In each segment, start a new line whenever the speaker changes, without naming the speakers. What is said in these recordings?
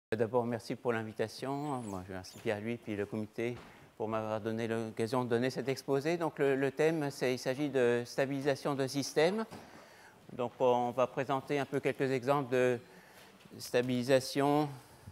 D'abord, merci pour l'invitation. Moi, je remercie Pierre-Louis puis le comité pour m'avoir donné l'occasion de donner cet exposé. Donc, le thème, il s'agit de stabilisation de système. Donc, on va présenter un peu quelques exemples de stabilisation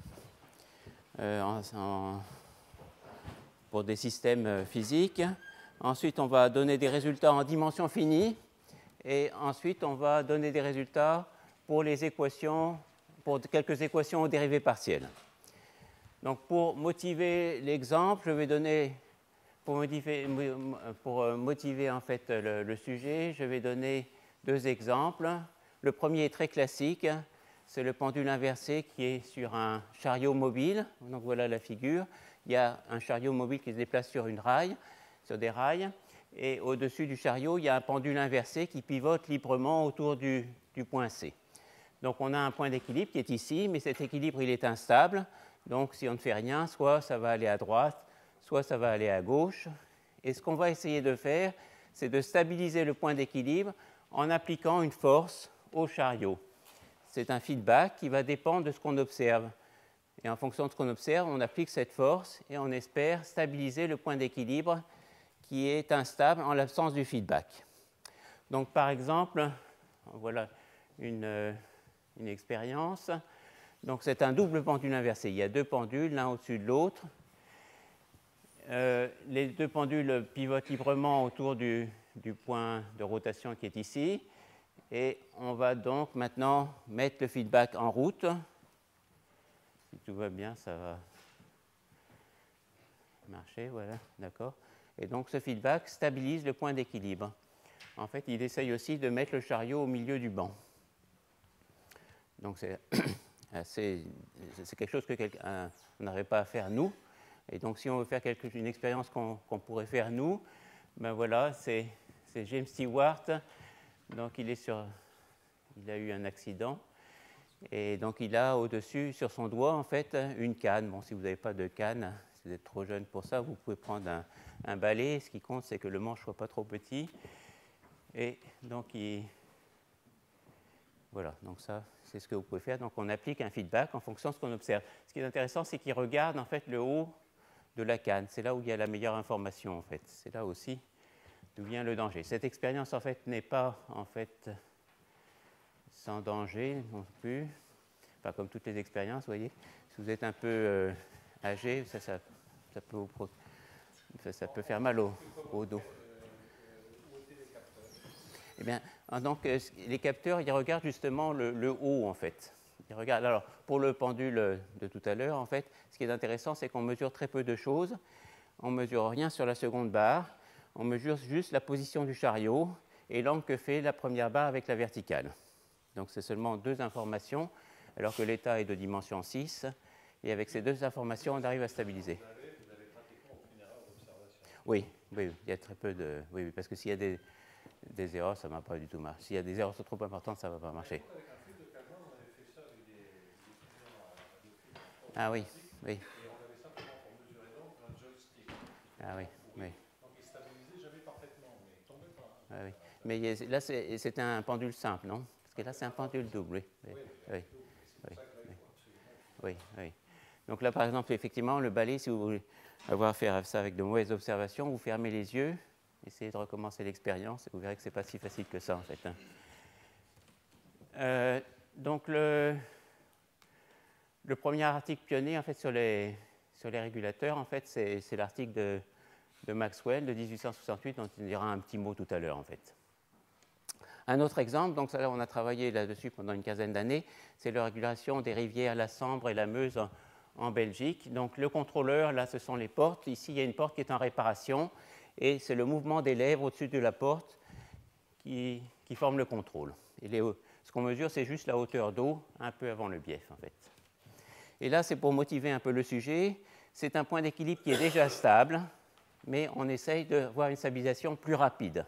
pour des systèmes physiques. Ensuite, on va donner des résultats en dimension finie. Et ensuite, on va donner des résultats pour les équations, pour quelques équations aux dérivées partielles. Donc, pour motiver l'exemple, je vais donner, pour motiver en fait le sujet, je vais donner deux exemples. Le premier est très classique, c'est le pendule inversé qui est sur un chariot mobile. Donc, voilà la figure. Il y a un chariot mobile qui se déplace sur des rails. Et au-dessus du chariot, il y a un pendule inversé qui pivote librement autour du point C. Donc, on a un point d'équilibre qui est ici, mais cet équilibre, il est instable. Donc, si on ne fait rien, soit ça va aller à droite, soit ça va aller à gauche. Et ce qu'on va essayer de faire, c'est de stabiliser le point d'équilibre en appliquant une force au chariot. C'est un feedback qui va dépendre de ce qu'on observe. Et en fonction de ce qu'on observe, on applique cette force et on espère stabiliser le point d'équilibre qui est instable en l'absence du feedback. Donc, par exemple, voilà une expérience. Donc, c'est un double pendule inversé. Il y a deux pendules, l'un au-dessus de l'autre. Les deux pendules pivotent librement autour du point de rotation qui est ici. Et on va donc maintenant mettre le feedback en route. Si tout va bien, ça va marcher. Voilà, d'accord. Et donc, ce feedback stabilise le point d'équilibre. En fait, il essaye aussi de mettre le chariot au milieu du banc. Donc, c'est quelque chose qu'on n'arrive pas à faire nous. Et donc, si on veut faire une expérience qu'on pourrait faire nous, ben voilà, c'est James Stewart. Donc, il a eu un accident. Et donc, il a au-dessus, sur son doigt, en fait, une canne. Bon, si vous n'avez pas de canne, si vous êtes trop jeune pour ça, vous pouvez prendre un balai. Ce qui compte, c'est que le manche ne soit pas trop petit. Et donc, voilà, donc ça, c'est ce que vous pouvez faire. Donc, on applique un feedback en fonction de ce qu'on observe. Ce qui est intéressant, c'est qu'il regarde en fait le haut de la canne. C'est là où il y a la meilleure information, en fait. C'est là aussi d'où vient le danger. Cette expérience, en fait, n'est pas, en fait, sans danger non plus. Enfin, comme toutes les expériences, vous voyez. Si vous êtes un peu âgé, ça peut faire mal au dos. Eh bien, donc, les capteurs, ils regardent justement le haut, en fait. Ils regardent, alors, pour le pendule de tout à l'heure, en fait, ce qui est intéressant, c'est qu'on mesure très peu de choses. On ne mesure rien sur la seconde barre. On mesure juste la position du chariot et l'angle que fait la première barre avec la verticale. Donc, c'est seulement deux informations, alors que l'état est de dimension 6. Et avec ces deux informations, on arrive à stabiliser.
Vous avez pratiquement aucune erreur d'observation.
Oui, il y a très peu de... Oui, parce que s'il y a des erreurs, ça ne va pas du tout marcher. S'il y a des erreurs trop importantes, ça ne va pas marcher.
Avec un fil de Kalman, on avait fait ça avec des étudiants de physique.
Ah oui, oui.
Et on avait simplement pour mesurer l'angle un joystick.
Ah oui, oui.
Donc il stabilisait jamais parfaitement, mais il ne tombait pas.
Ah oui. Mais là, c'est un pendule simple, non? Parce que là, c'est un pendule double, oui. Oui, oui, oui. Donc là, par exemple, effectivement, le balai, si vous voulez faire ça avec de mauvaises observations, vous fermez les yeux, essayez de recommencer l'expérience et vous verrez que ce n'est pas si facile que ça, en fait. Donc, le premier article pionnier, en fait, sur les régulateurs, en fait, c'est l'article de Maxwell de 1868, dont il dira un petit mot tout à l'heure, en fait. Un autre exemple, donc ça, là, on a travaillé là-dessus pendant une quinzaine d'années, c'est la régulation des rivières la Sambre et la Meuse en Belgique. Donc, le contrôleur, là, ce sont les portes. Ici, il y a une porte qui est en réparation et c'est le mouvement des lèvres au-dessus de la porte qui forme le contrôle. Et ce qu'on mesure, c'est juste la hauteur d'eau un peu avant le bief, en fait. Et là, c'est pour motiver un peu le sujet. C'est un point d'équilibre qui est déjà stable, mais on essaye de voir une stabilisation plus rapide.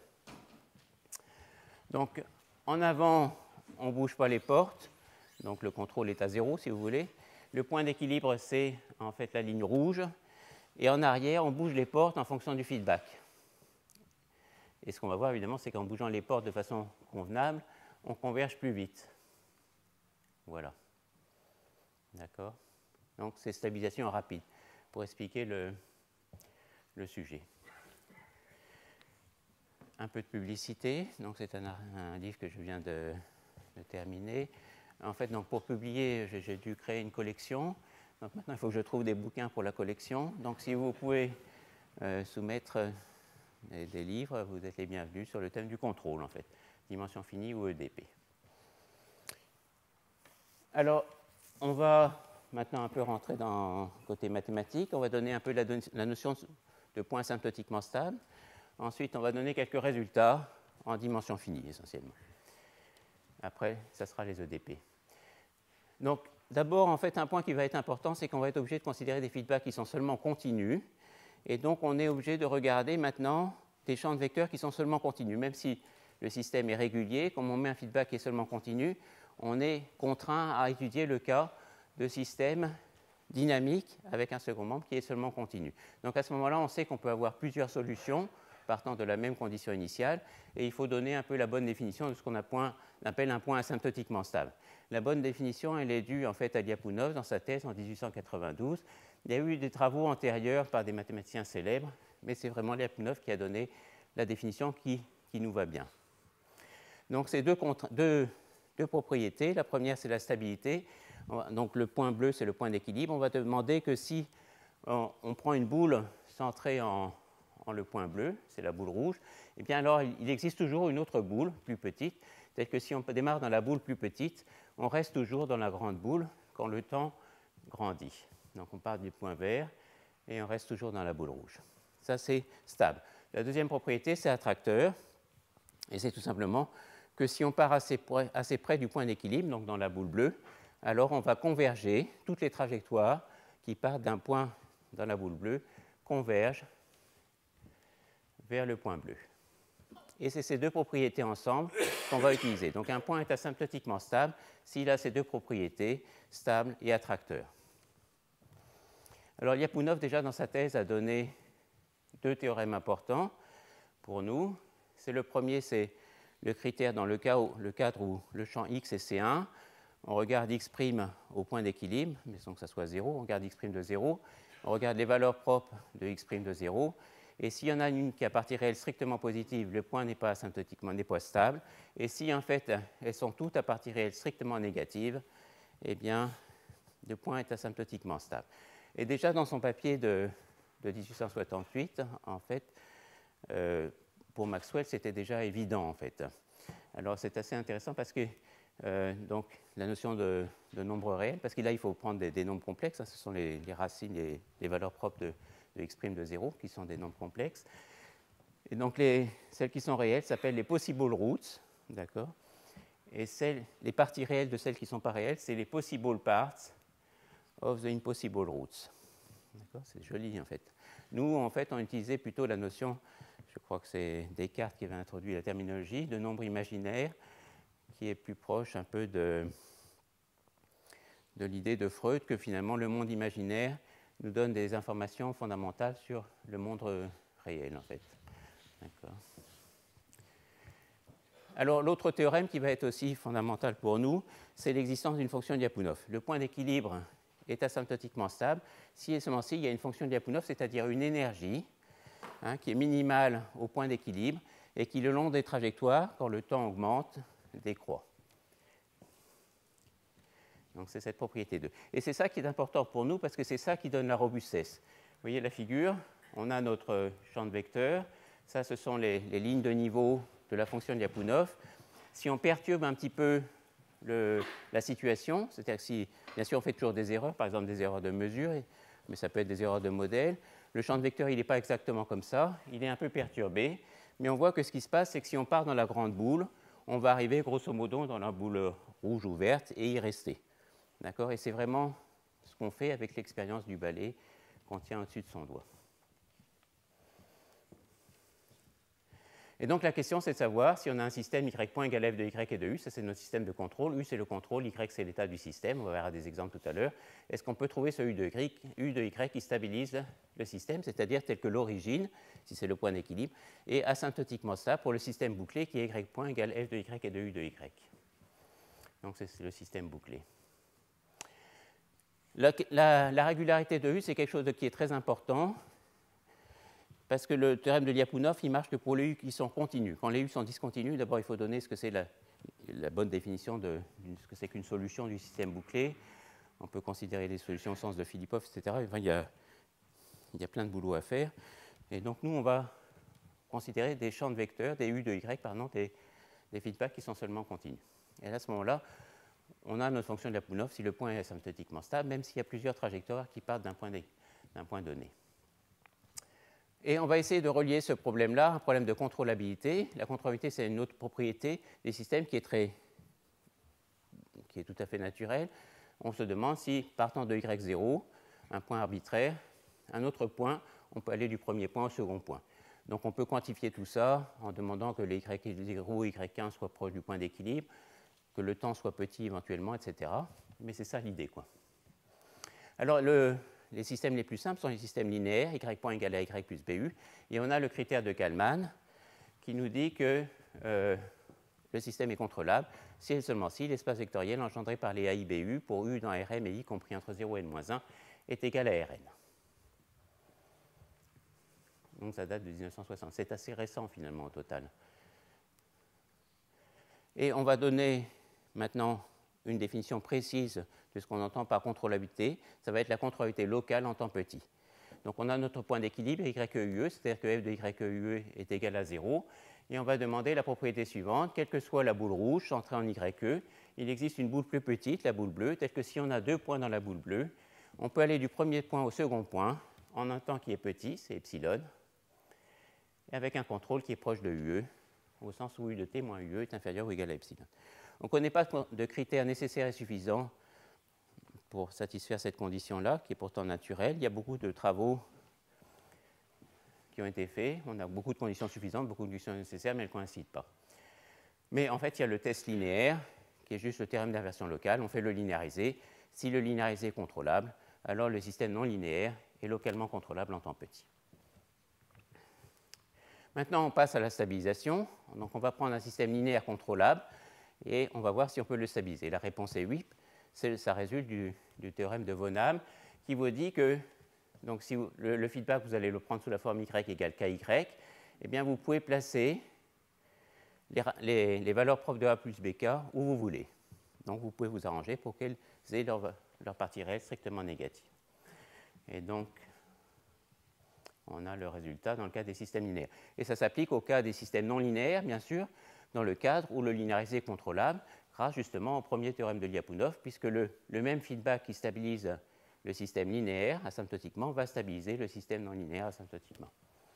Donc, en avant, on ne bouge pas les portes. Donc, le contrôle est à 0, si vous voulez. Le point d'équilibre, c'est en fait la ligne rouge. Et en arrière, on bouge les portes en fonction du feedback. Et ce qu'on va voir, évidemment, c'est qu'en bougeant les portes de façon convenable, on converge plus vite. Voilà. D'accord. Donc c'est stabilisation rapide, pour expliquer le sujet. Un peu de publicité, donc c'est un livre que je viens de terminer. En fait, donc pour publier, j'ai dû créer une collection. Donc maintenant, il faut que je trouve des bouquins pour la collection. Donc si vous pouvez soumettre des livres, vous êtes les bienvenus sur le thème du contrôle, en fait, dimension finie ou EDP. Alors, on va maintenant un peu rentrer dans le côté mathématique. On va donner un peu la notion de point asymptotiquement stable. Ensuite, on va donner quelques résultats en dimension finie, essentiellement. Après, ça sera les EDP. Donc, d'abord, en fait, un point qui va être important, c'est qu'on va être obligé de considérer des feedbacks qui sont seulement continus. Et donc, on est obligé de regarder maintenant des champs de vecteurs qui sont seulement continus. Même si le système est régulier, comme on met un feedback qui est seulement continu, on est contraint à étudier le cas de systèmes dynamiques avec un second membre qui est seulement continu. Donc, à ce moment-là, on sait qu'on peut avoir plusieurs solutions partant de la même condition initiale, et il faut donner un peu la bonne définition de ce qu'on appelle un point asymptotiquement stable. La bonne définition, elle est due en fait à Lyapunov dans sa thèse en 1892. Il y a eu des travaux antérieurs par des mathématiciens célèbres, mais c'est vraiment Lyapunov qui a donné la définition qui nous va bien. Donc, c'est deux propriétés. La première, c'est la stabilité. Donc, le point bleu, c'est le point d'équilibre. On va demander que si on prend une boule centrée en le point bleu, c'est la boule rouge, et bien alors il existe toujours une autre boule plus petite, c'est-à-dire que si on démarre dans la boule plus petite, on reste toujours dans la grande boule quand le temps grandit. Donc on part du point vert et on reste toujours dans la boule rouge. Ça, c'est stable. La deuxième propriété, c'est attracteur, et c'est tout simplement que si on part assez près du point d'équilibre, donc dans la boule bleue, alors on va converger, toutes les trajectoires qui partent d'un point dans la boule bleue convergent vers le point bleu. Et c'est ces deux propriétés ensemble qu'on va utiliser. Donc un point est asymptotiquement stable s'il a ces deux propriétés, stable et attracteur. Alors Lyapunov, déjà dans sa thèse, a donné deux théorèmes importants pour nous. Le premier, c'est le critère dans le cadre où le champ X est C1. On regarde X' au point d'équilibre, mais sans que ça soit 0, on regarde X' de 0. On regarde les valeurs propres de X' de 0. Et s'il y en a une qui a partie réelle strictement positive, le point n'est pas asymptotiquement, n'est pas stable. Et si en fait elles sont toutes à partie réelle strictement négative, eh bien le point est asymptotiquement stable. Et déjà dans son papier de 1868, en fait, pour Maxwell, c'était déjà évident en fait. Alors c'est assez intéressant parce que donc la notion de nombre réel, parce que là il faut prendre des nombres complexes, hein, ce sont les racines, les valeurs propres de X' de 0, qui sont des nombres complexes. Et donc, celles qui sont réelles s'appellent les possible roots, d'accord. Et les parties réelles de celles qui ne sont pas réelles, c'est les possible parts of the impossible roots. D'accord, c'est joli, en fait. Nous, en fait, on utilisait plutôt la notion, je crois que c'est Descartes qui avait introduit la terminologie, de nombre imaginaire, qui est plus proche un peu de l'idée de Freud que finalement, le monde imaginaire nous donne des informations fondamentales sur le monde réel, en fait. D'accord. Alors, l'autre théorème qui va être aussi fondamental pour nous, c'est l'existence d'une fonction de Lyapunov. Le point d'équilibre est asymptotiquement stable si et seulement s'il y a une fonction de Lyapunov, c'est-à-dire une énergie qui est minimale au point d'équilibre et qui, le long des trajectoires, quand le temps augmente, décroît. Donc, c'est cette propriété 2. Et c'est ça qui est important pour nous parce que c'est ça qui donne la robustesse. Vous voyez la figure, on a notre champ de vecteurs. Ça, ce sont les lignes de niveau de la fonction de Lyapunov. Si on perturbe un petit peu la situation, c'est-à-dire que si, bien sûr, on fait toujours des erreurs, par exemple des erreurs de mesure, mais ça peut être des erreurs de modèle, le champ de vecteurs, il n'est pas exactement comme ça, il est un peu perturbé, mais on voit que ce qui se passe, c'est que si on part dans la grande boule, on va arriver grosso modo dans la boule rouge ou verte et y rester. D'accord ? Et c'est vraiment ce qu'on fait avec l'expérience du balai qu'on tient au-dessus de son doigt. Et donc la question, c'est de savoir si on a un système y' point égale f de y et de u, ça c'est notre système de contrôle, u c'est le contrôle, y c'est l'état du système, on va voir des exemples tout à l'heure. Est-ce qu'on peut trouver ce u de y qui stabilise le système, c'est-à-dire tel que l'origine, si c'est le point d'équilibre, est asymptotiquement stable pour le système bouclé qui est y' point égale f de y et de u de y. Donc c'est le système bouclé. La régularité de U, c'est quelque chose qui est très important, parce que le théorème de Lyapunov, il marche que pour les U qui sont continus. Quand les U sont discontinus, d'abord, il faut donner ce que c'est la bonne définition de ce que c'est qu'une solution du système bouclé. On peut considérer les solutions au sens de Filippov, etc. Enfin, il y a plein de boulot à faire. Et donc, nous, on va considérer des champs de vecteurs, des U de Y, pardon, des feedbacks qui sont seulement continus. Et à ce moment-là, on a notre fonction de Lyapunov si le point est asymptotiquement stable, même s'il y a plusieurs trajectoires qui partent d'un point donné. Et on va essayer de relier ce problème-là à un problème de contrôlabilité. La contrôlabilité, c'est une autre propriété des systèmes qui est tout à fait naturelle. On se demande si, partant de Y0, un point arbitraire, un autre point, on peut aller du premier point au second point. Donc on peut quantifier tout ça en demandant que les Y0 et Y1 soient proches du point d'équilibre, que le temps soit petit éventuellement, etc. Mais c'est ça l'idée, quoi. Alors les systèmes les plus simples sont les systèmes linéaires, y point égale à y plus bu, et on a le critère de Kalman qui nous dit que le système est contrôlable si et seulement si l'espace vectoriel engendré par les AIBU pour U dans Rm et I compris entre 0 et n-1 est égal à Rn. Donc ça date de 1960. C'est assez récent finalement au total. Et on va donner maintenant une définition précise de ce qu'on entend par contrôlabilité. Ça va être la contrôlabilité locale en temps petit. Donc on a notre point d'équilibre YEUE, c'est-à-dire que f de YEUE est égal à 0. Et on va demander la propriété suivante, quelle que soit la boule rouge centrée en YE, il existe une boule plus petite, la boule bleue, telle que si on a deux points dans la boule bleue, on peut aller du premier point au second point en un temps qui est petit, c'est epsilon, et avec un contrôle qui est proche de UE, au sens où U de t moins UE est inférieur ou égal à epsilon. On ne connaît pas de critères nécessaires et suffisants pour satisfaire cette condition-là, qui est pourtant naturelle. Il y a beaucoup de travaux qui ont été faits. On a beaucoup de conditions suffisantes, beaucoup de conditions nécessaires, mais elles ne coïncident pas. Mais en fait, il y a le test linéaire, qui est juste le théorème d'inversion locale. On fait le linéarisé. Si le linéarisé est contrôlable, alors le système non linéaire est localement contrôlable en temps petit. Maintenant, on passe à la stabilisation. Donc, on va prendre un système linéaire contrôlable et on va voir si on peut le stabiliser. La réponse est oui. Ça résulte du théorème de Von Ham qui vous dit que donc, si le feedback, vous allez le prendre sous la forme y égale ky, eh bien, vous pouvez placer les valeurs propres de A plus bk où vous voulez. Donc, vous pouvez vous arranger pour qu'elles aient leur partie réelle strictement négative. Et donc, on a le résultat dans le cas des systèmes linéaires. Et ça s'applique au cas des systèmes non linéaires, bien sûr, dans le cadre où le linéarisé est contrôlable, grâce justement au premier théorème de Lyapunov, puisque le même feedback qui stabilise le système linéaire asymptotiquement va stabiliser le système non linéaire asymptotiquement.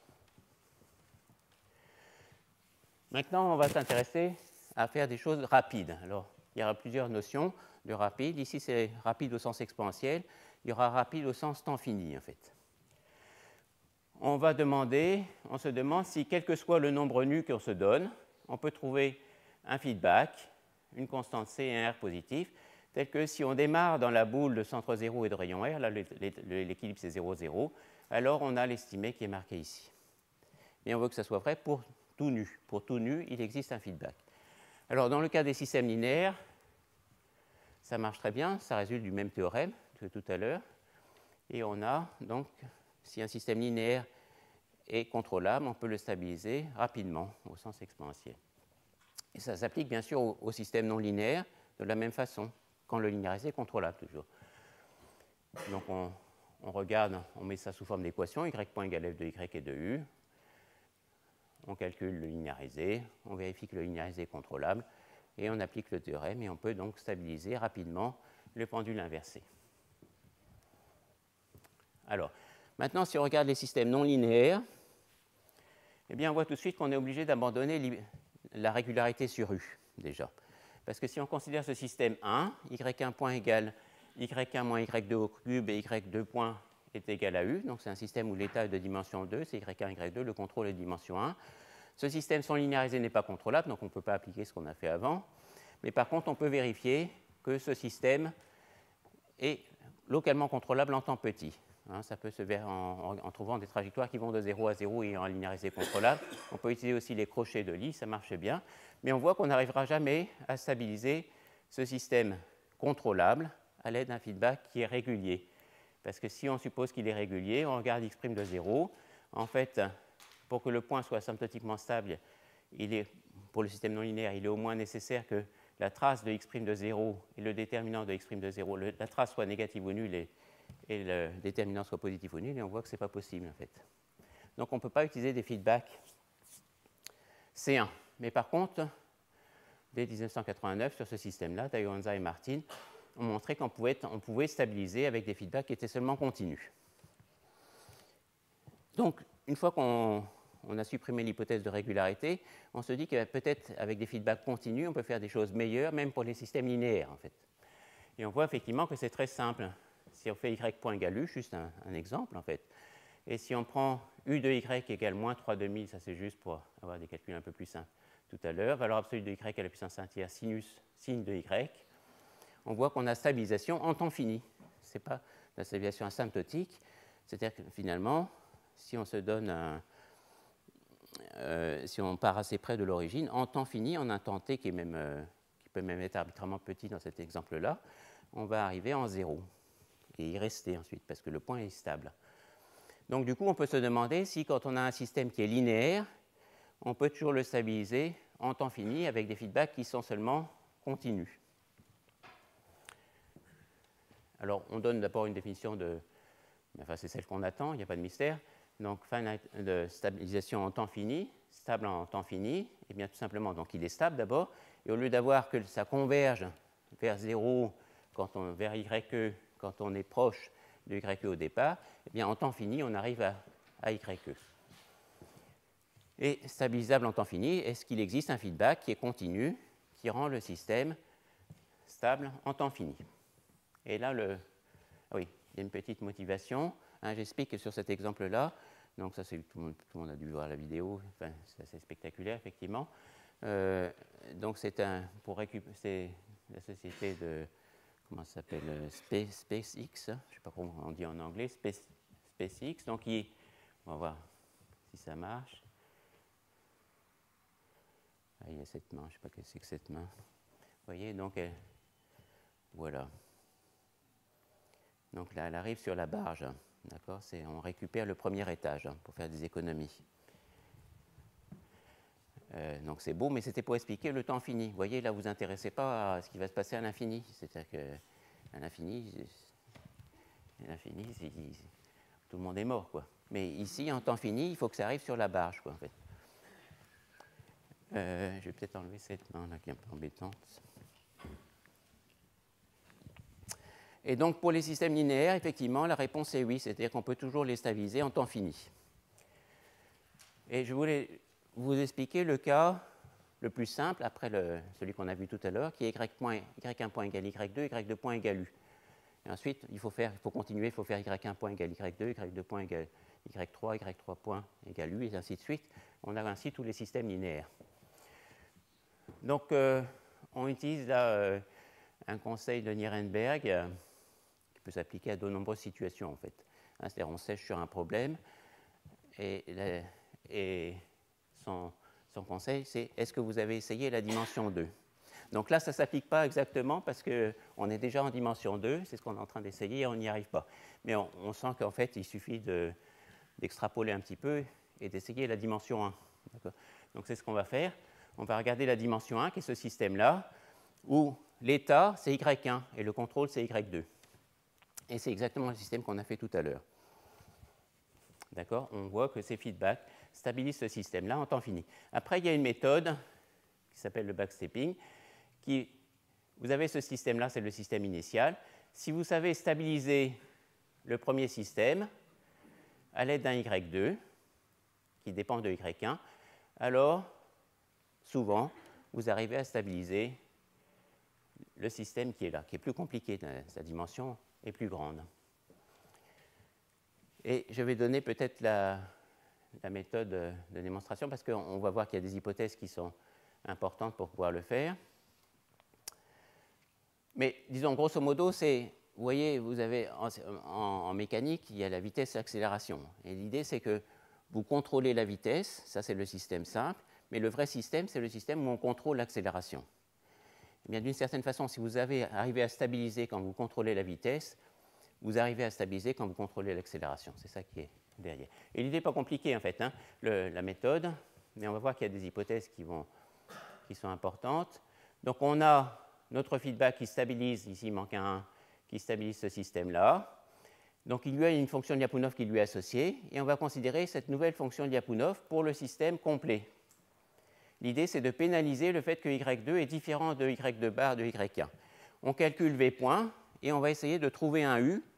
Maintenant, on va s'intéresser à faire des choses rapides. Alors, il y aura plusieurs notions de rapide. Ici, c'est rapide au sens exponentiel. Il y aura rapide au sens temps fini, en fait. On se demande si, quel que soit le nombre nu qu'on se donne, on peut trouver un feedback, une constante C et un R positif, tel que si on démarre dans la boule de centre 0 et de rayon R, là l'équilibre c'est 0, 0, alors on a l'estimé qui est marqué ici. Et on veut que ça soit vrai pour tout nu. Pour tout nu, il existe un feedback. Alors dans le cas des systèmes linéaires, ça marche très bien, ça résulte du même théorème que tout à l'heure. Et on a donc, si un système linéaire est contrôlable, on peut le stabiliser rapidement au sens exponentiel. Et ça s'applique bien sûr au système non linéaire de la même façon, quand le linéarisé est contrôlable toujours. Donc on regarde, on met ça sous forme d'équation, y point égale f de y et de u. On calcule le linéarisé, on vérifie que le linéarisé est contrôlable, et on applique le théorème, et on peut donc stabiliser rapidement le pendule inversé. Alors, maintenant, si on regarde les systèmes non linéaires, eh bien, on voit tout de suite qu'on est obligé d'abandonner la régularité sur U, déjà. Parce que si on considère ce système 1, y1 point égale y1 moins y2 au cube et y2 point est égal à U, donc c'est un système où l'état est de dimension 2, c'est y1, y2, le contrôle est de dimension 1. Ce système sans linéarisé n'est pas contrôlable, donc on ne peut pas appliquer ce qu'on a fait avant. Mais par contre, on peut vérifier que ce système est localement contrôlable en temps petit. Ça peut se faire en trouvant des trajectoires qui vont de 0 à 0 et en linéarisé contrôlable. On peut utiliser aussi les crochets de Lie, ça marche bien. Mais on voit qu'on n'arrivera jamais à stabiliser ce système contrôlable à l'aide d'un feedback qui est régulier. Parce que si on suppose qu'il est régulier, on regarde x' de 0. En fait, pour que le point soit asymptotiquement stable, pour le système non linéaire, il est au moins nécessaire que la trace de x' de 0 et le déterminant de x' de 0, la trace soit négative ou nulle et le déterminant soit positif ou nul, et on voit que ce n'est pas possible en fait. Donc on ne peut pas utiliser des feedbacks C1. Mais par contre, dès 1989, sur ce système-là, Dayoanza et Martin ont montré qu'on pouvait stabiliser avec des feedbacks qui étaient seulement continus. Donc, une fois qu'on a supprimé l'hypothèse de régularité, on se dit que peut-être avec des feedbacks continus, on peut faire des choses meilleures, même pour les systèmes linéaires, en fait. Et on voit effectivement que c'est très simple. Si on fait y point égale u, juste un exemple, en fait, et si on prend u de y égale moins 3/2, ça c'est juste pour avoir des calculs un peu plus simples tout à l'heure, valeur absolue de y à la puissance 1 tiers sinus sin de y, on voit qu'on a stabilisation en temps fini. Ce n'est pas la stabilisation asymptotique, c'est-à-dire que finalement, si on se donne si on part assez près de l'origine, en temps fini, en un temps t qui peut même être arbitrairement petit dans cet exemple-là, on va arriver en 0 et y rester ensuite, parce que le point est stable. Donc du coup, on peut se demander si quand on a un système qui est linéaire, on peut toujours le stabiliser en temps fini avec des feedbacks qui sont seulement continus. Alors, on donne d'abord une définition enfin c'est celle qu'on attend, il n'y a pas de mystère. Donc, de stabilisation en temps fini, stable en temps fini, et bien tout simplement, donc il est stable d'abord, et au lieu d'avoir que ça converge vers 0 vers YE quand on est proche de YE au départ, eh bien en temps fini, on arrive à YE. Et stabilisable en temps fini, est-ce qu'il existe un feedback qui est continu, qui rend le système stable en temps fini? Et là, oui, il y a une petite motivation. J'explique que sur cet exemple-là, donc ça, tout le monde a dû voir la vidéo, enfin, c'est assez spectaculaire, effectivement. Donc c'est la société de, comment ça s'appelle, SpaceX, je ne sais pas comment on dit en anglais, SpaceX, donc on va voir si ça marche. Ah, il y a cette main, je ne sais pas ce que c'est que cette main. Vous voyez, donc, voilà. Donc là, elle arrive sur la barge, d'accord, on récupère le premier étage pour faire des économies. Donc c'est beau, mais c'était pour expliquer le temps fini. Vous voyez, là, vous ne vous intéressez pas à ce qui va se passer à l'infini. C'est-à-dire qu'à l'infini, tout le monde est mort, quoi. Mais ici, en temps fini, il faut que ça arrive sur la barge, quoi, en fait. Je vais peut-être enlever cette main là qui est un peu embêtante. Et donc pour les systèmes linéaires, effectivement, la réponse est oui, c'est-à-dire qu'on peut toujours les stabiliser en temps fini. Et je voulais vous expliquer le cas le plus simple, après celui qu'on a vu tout à l'heure, qui est y1 point égale y2, y2 point égale u. Et ensuite, il faut continuer, il faut faire y1 point égale y2, y2 point égale y3, y3 point égale u, et ainsi de suite. On a ainsi tous les systèmes linéaires. Donc, on utilise là un conseil de Nirenberg qui peut s'appliquer à de nombreuses situations, en fait. C'est-à-dire, on sèche sur un problème et son conseil, c'est est-ce que vous avez essayé la dimension 2 ? Donc là, ça ne s'applique pas exactement parce qu'on est déjà en dimension 2, c'est ce qu'on est en train d'essayer et on n'y arrive pas. Mais on sent qu'en fait, il suffit d'extrapoler un petit peu et d'essayer la dimension 1. Donc c'est ce qu'on va faire. On va regarder la dimension 1, qui est ce système-là, où l'état, c'est Y1 et le contrôle, c'est Y2. Et c'est exactement le système qu'on a fait tout à l'heure. D'accord ? On voit que ces feedbacks stabilisent ce système-là en temps fini. Après, il y a une méthode qui s'appelle le backstepping. Vous avez ce système-là, c'est le système initial. Si vous savez stabiliser le premier système à l'aide d'un Y2, qui dépend de Y1, alors, souvent, vous arrivez à stabiliser le système qui est là, qui est plus compliqué, sa dimension est plus grande. Et je vais donner peut-être la méthode de démonstration, parce qu'on va voir qu'il y a des hypothèses qui sont importantes pour pouvoir le faire. Mais disons, grosso modo, vous voyez, vous avez en mécanique, il y a la vitesse et l'accélération. Et l'idée, c'est que vous contrôlez la vitesse, ça c'est le système simple, mais le vrai système, c'est le système où on contrôle l'accélération. Eh bien, d'une certaine façon, si vous arrivez à stabiliser quand vous contrôlez la vitesse, vous arrivez à stabiliser quand vous contrôlez l'accélération. C'est ça qui est derrière. Et l'idée n'est pas compliquée, en fait, hein, la méthode, mais on va voir qu'il y a des hypothèses qui sont importantes. Donc, on a notre feedback qui stabilise, ici il manque un 1, qui stabilise ce système-là. Donc, il y a une fonction de Lyapunov qui lui est associée, et on va considérer cette nouvelle fonction de Lyapunov pour le système complet. L'idée, c'est de pénaliser le fait que Y2 est différent de Y2 bar de Y1. On calcule V point, et on va essayer de trouver un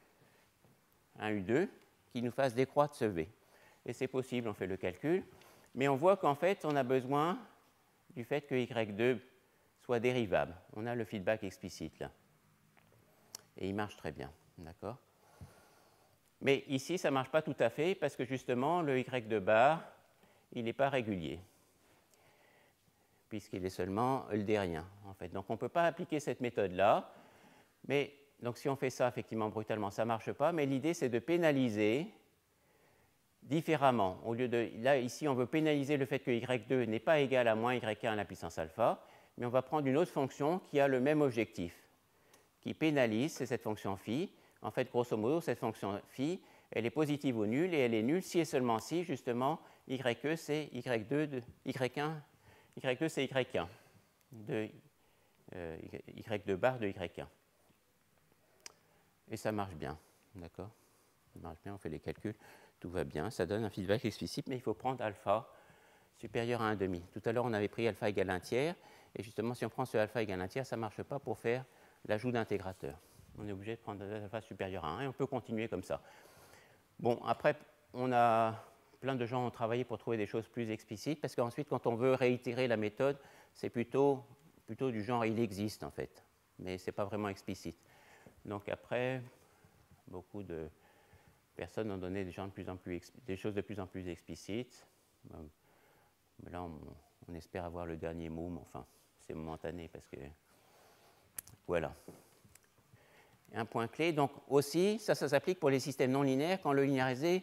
U2, qui nous fasse décroître ce V. Et c'est possible, on fait le calcul, mais on voit qu'en fait, on a besoin du fait que Y2 soit dérivable. On a le feedback explicite là. Et il marche très bien, d'accord? Mais ici, ça ne marche pas tout à fait, parce que justement, le Y2 bar, il n'est pas régulier, puisqu'il est seulement eulérien, en fait. Donc, on ne peut pas appliquer cette méthode-là, mais donc si on fait ça, effectivement, brutalement, ça ne marche pas, mais l'idée, c'est de pénaliser différemment. Au lieu de, là, ici, on veut pénaliser le fait que Y2 n'est pas égal à moins Y1 à la puissance alpha, mais on va prendre une autre fonction qui a le même objectif, qui pénalise, c'est cette fonction phi. En fait, grosso modo, cette fonction phi, elle est positive ou nulle, et elle est nulle si et seulement si, justement, YE, c'est Y2 de Y1, Y2, c'est Y1, de Y2 bar de Y1. Et ça marche bien, d'accord? Ça marche bien, on fait les calculs, tout va bien. Ça donne un feedback explicite, mais il faut prendre alpha supérieur à 1,5. Tout à l'heure, on avait pris alpha égale 1 tiers, et justement, si on prend ce alpha égale 1 tiers, ça ne marche pas pour faire l'ajout d'intégrateurs. On est obligé de prendre alpha supérieur à 1, et on peut continuer comme ça. Bon, après, plein de gens ont travaillé pour trouver des choses plus explicites, parce qu'ensuite, quand on veut réitérer la méthode, c'est plutôt du genre il existe, en fait, mais ce n'est pas vraiment explicite. Donc après, beaucoup de personnes ont donné des choses de plus en plus explicites. Mais là, on espère avoir le dernier mot, mais enfin, c'est momentané parce que... Voilà. Un point clé, donc aussi, ça s'applique pour les systèmes non linéaires quand le linéarisé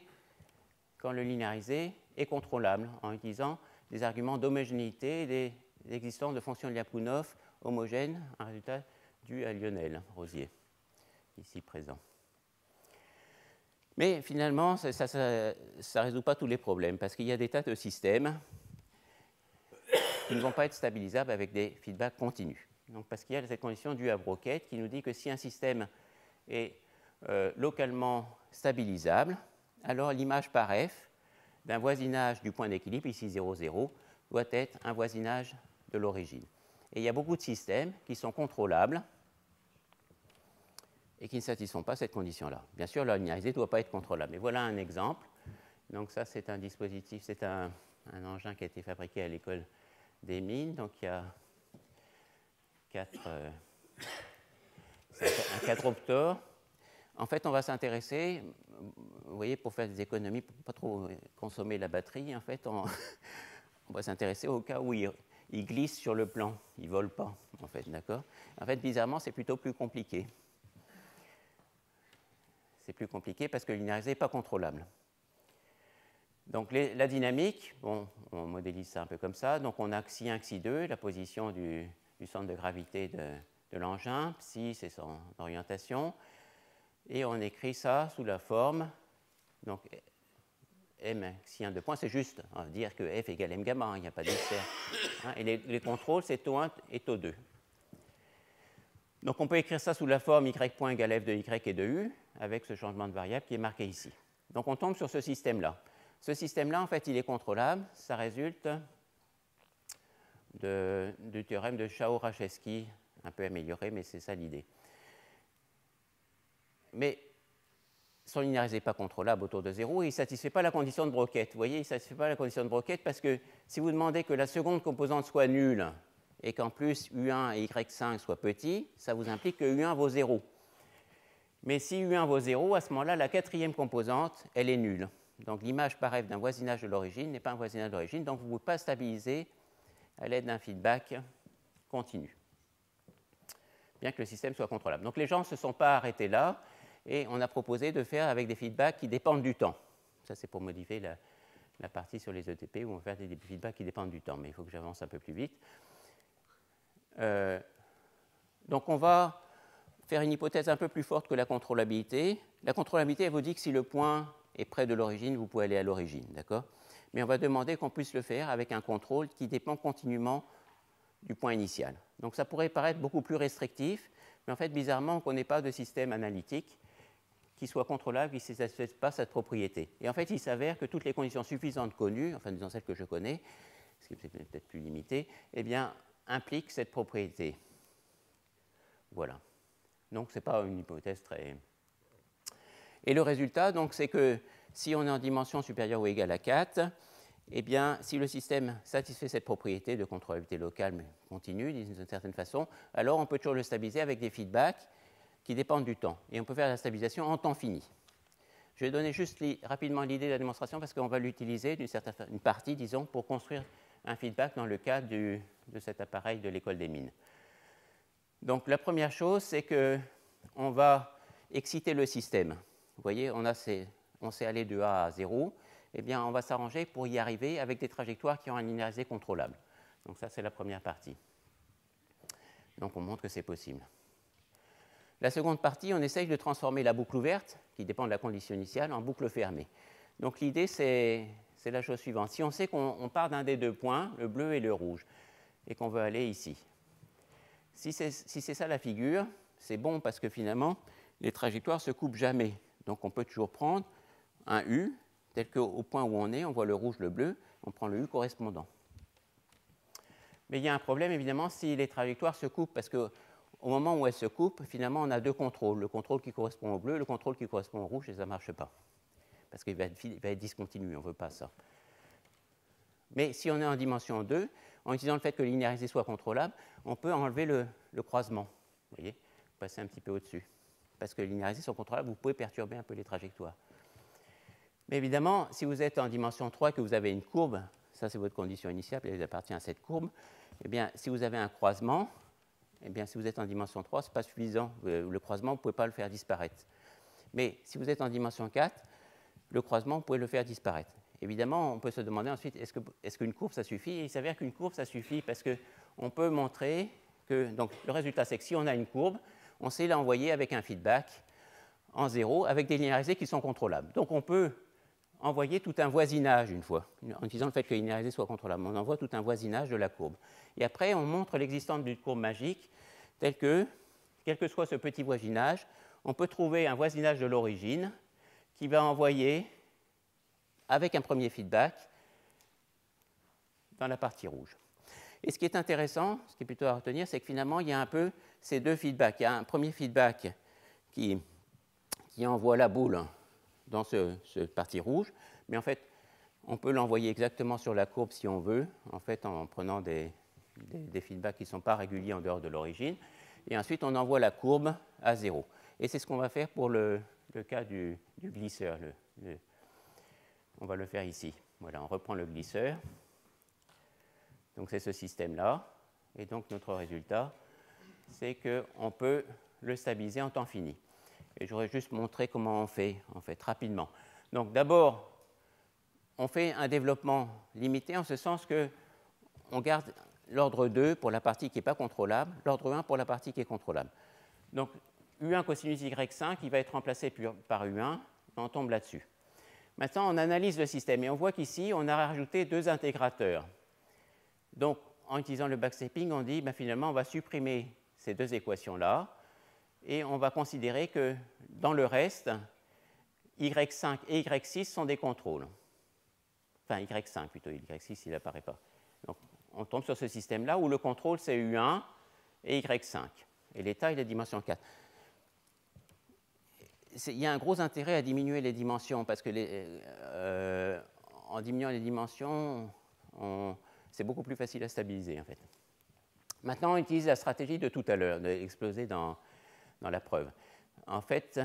est contrôlable en utilisant des arguments d'homogénéité et l'existence de fonctions de Lyapunov homogènes, un résultat dû à Lionel Rosier, ici présent. Mais finalement, ça ne résout pas tous les problèmes, parce qu'il y a des tas de systèmes qui ne vont pas être stabilisables avec des feedbacks continus. Donc, parce qu'il y a cette condition due à Broquette qui nous dit que si un système est localement stabilisable, alors l'image par F d'un voisinage du point d'équilibre, ici 0, 0, doit être un voisinage de l'origine. Et il y a beaucoup de systèmes qui sont contrôlables et qui ne satisfont pas cette condition-là. Bien sûr, la linéarisée ne doit pas être contrôlable. Mais voilà un exemple. Donc ça, c'est un dispositif, c'est un engin qui a été fabriqué à l'école des mines. Donc il y a un quadroptore. En fait, on va s'intéresser, vous voyez, pour faire des économies, pour ne pas trop consommer la batterie, en fait, on va s'intéresser au cas où il glisse sur le plan, il ne vole pas, en fait, d'accord? En fait, bizarrement, c'est plutôt plus compliqué. C'est plus compliqué parce que le linéarisé n'est pas contrôlable. Donc, la dynamique, bon, on modélise ça un peu comme ça. Donc, on a xi1, xi2, la position du centre de gravité de l'engin. Psi, c'est son orientation. Et on écrit ça sous la forme, donc m xi1 de point, c'est juste dire que f égale m gamma, il n'y a pas d'excès. Et les contrôles, c'est taux 1 et taux 2. Donc on peut écrire ça sous la forme y point égale f de y et de u, avec ce changement de variable qui est marqué ici. Donc on tombe sur ce système-là. Ce système-là, en fait, il est contrôlable. Ça résulte du théorème de Shao-Rachevsky, un peu amélioré, mais c'est ça l'idée. Mais son linéarisé n'est pas contrôlable autour de 0 et il ne satisfait pas la condition de Broquette. Vous voyez, il ne satisfait pas la condition de Broquette parce que si vous demandez que la seconde composante soit nulle et qu'en plus U1 et Y5 soient petits, ça vous implique que U1 vaut 0. Mais si U1 vaut 0, à ce moment-là, la quatrième composante, elle est nulle. Donc l'image par F d'un voisinage de l'origine n'est pas un voisinage d'origine, donc vous ne pouvez pas stabiliser à l'aide d'un feedback continu, bien que le système soit contrôlable. Donc les gens ne se sont pas arrêtés là, et on a proposé de faire avec des feedbacks qui dépendent du temps. Ça, c'est pour modifier la partie sur les ETP où on fait des feedbacks qui dépendent du temps, mais il faut que j'avance un peu plus vite. Donc on va faire une hypothèse un peu plus forte que la contrôlabilité. La contrôlabilité, elle vous dit que si le point est près de l'origine, vous pouvez aller à l'origine, d'accord? Mais on va demander qu'on puisse le faire avec un contrôle qui dépend continuellement du point initial. Donc ça pourrait paraître beaucoup plus restrictif, mais en fait, bizarrement, on ne connaît pas de système analytique qui soit contrôlable, qui ne satisfasse pas cette propriété. Et en fait, il s'avère que toutes les conditions suffisantes connues, enfin disons celles que je connais, ce qui est peut-être plus limité, eh bien, impliquent cette propriété. Voilà. Donc, ce n'est pas une hypothèse très... Et le résultat, donc, c'est que si on est en dimension supérieure ou égale à 4, eh bien, si le système satisfait cette propriété de contrôlabilité locale mais continue, d'une certaine façon, alors on peut toujours le stabiliser avec des feedbacks qui dépendent du temps. Et on peut faire la stabilisation en temps fini. Je vais donner juste rapidement l'idée de la démonstration parce qu'on va l'utiliser une partie, disons, pour construire un feedback dans le cas de cet appareil de l'école des mines. Donc, la première chose, c'est qu'on va exciter le système. Vous voyez, on s'est allé de A à 0. Eh bien, on va s'arranger pour y arriver avec des trajectoires qui ont un linéarisé contrôlable. Donc, ça, c'est la première partie. Donc, on montre que c'est possible. La seconde partie, on essaye de transformer la boucle ouverte, qui dépend de la condition initiale, en boucle fermée. Donc, l'idée, c'est la chose suivante. Si on sait qu'on part d'un des deux points, le bleu et le rouge, et qu'on veut aller ici, si c'est ça la figure, c'est bon parce que finalement, les trajectoires ne se coupent jamais. Donc, on peut toujours prendre un U, tel qu'au point où on voit le rouge, le bleu, on prend le U correspondant. Mais il y a un problème, évidemment, si les trajectoires se coupent, parce qu'au moment où elles se coupent, finalement, on a deux contrôles, le contrôle qui correspond au bleu, le contrôle qui correspond au rouge, et ça ne marche pas, parce qu'il va être discontinu, on ne veut pas ça. Mais si on est en dimension 2, en utilisant le fait que le linéarisé soit contrôlable, on peut enlever le croisement. Vous voyez, passer un petit peu au-dessus. Parce que les linéarisés sont contrôlables, vous pouvez perturber un peu les trajectoires. Mais évidemment, si vous êtes en dimension 3 et que vous avez une courbe, ça c'est votre condition initiale, elle appartient à cette courbe, eh bien, si vous avez un croisement, eh bien, si vous êtes en dimension 3, ce n'est pas suffisant. Le croisement, vous ne pouvez pas le faire disparaître. Mais si vous êtes en dimension 4, le croisement, vous pouvez le faire disparaître. Évidemment, on peut se demander ensuite, est-ce qu'une courbe, ça suffit? Et il s'avère qu'une courbe, ça suffit parce qu'on peut montrer que... Donc, le résultat, c'est que si on a une courbe, on sait l'envoyer avec un feedback en 0 avec des linéarisés qui sont contrôlables. Donc, on peut envoyer tout un voisinage une fois, en utilisant le fait que les linéarisés soient contrôlables. On envoie tout un voisinage de la courbe. Et après, on montre l'existence d'une courbe magique telle que, quel que soit ce petit voisinage, on peut trouver un voisinage de l'origine qui va envoyer, avec un premier feedback, dans la partie rouge. Et ce qui est intéressant, ce qui est plutôt à retenir, c'est que finalement, il y a un peu ces deux feedbacks. Il y a un premier feedback qui envoie la boule dans ce partie rouge, mais en fait, on peut l'envoyer exactement sur la courbe si on veut, en fait, en prenant des feedbacks qui ne sont pas réguliers en dehors de l'origine, et ensuite, on envoie la courbe à 0. Et c'est ce qu'on va faire pour le cas du glisseur. On va le faire ici. Voilà, on reprend le glisseur. Donc, c'est ce système-là. Et donc, notre résultat, c'est qu'on peut le stabiliser en temps fini. Et j'aurais juste montré comment on fait, en fait, rapidement. Donc, d'abord, on fait un développement limité en ce sens qu'on garde l'ordre 2 pour la partie qui n'est pas contrôlable, l'ordre 1 pour la partie qui est contrôlable. Donc, U1 cosinus Y5, il va être remplacé par U1, et on tombe là-dessus. Maintenant, on analyse le système et on voit qu'ici, on a rajouté deux intégrateurs. Donc, en utilisant le backstepping, on dit, finalement, on va supprimer ces deux équations-là et on va considérer que dans le reste, Y5 et Y6 sont des contrôles. Enfin, Y5 plutôt, Y6, il n'apparaît pas. Donc, on tombe sur ce système-là où le contrôle, c'est U1 et Y5. Et l'état, il est dimension 4. Il y a un gros intérêt à diminuer les dimensions parce que en diminuant les dimensions, c'est beaucoup plus facile à stabiliser, en fait. Maintenant, on utilise la stratégie de tout à l'heure, d'exploser dans la preuve. En fait,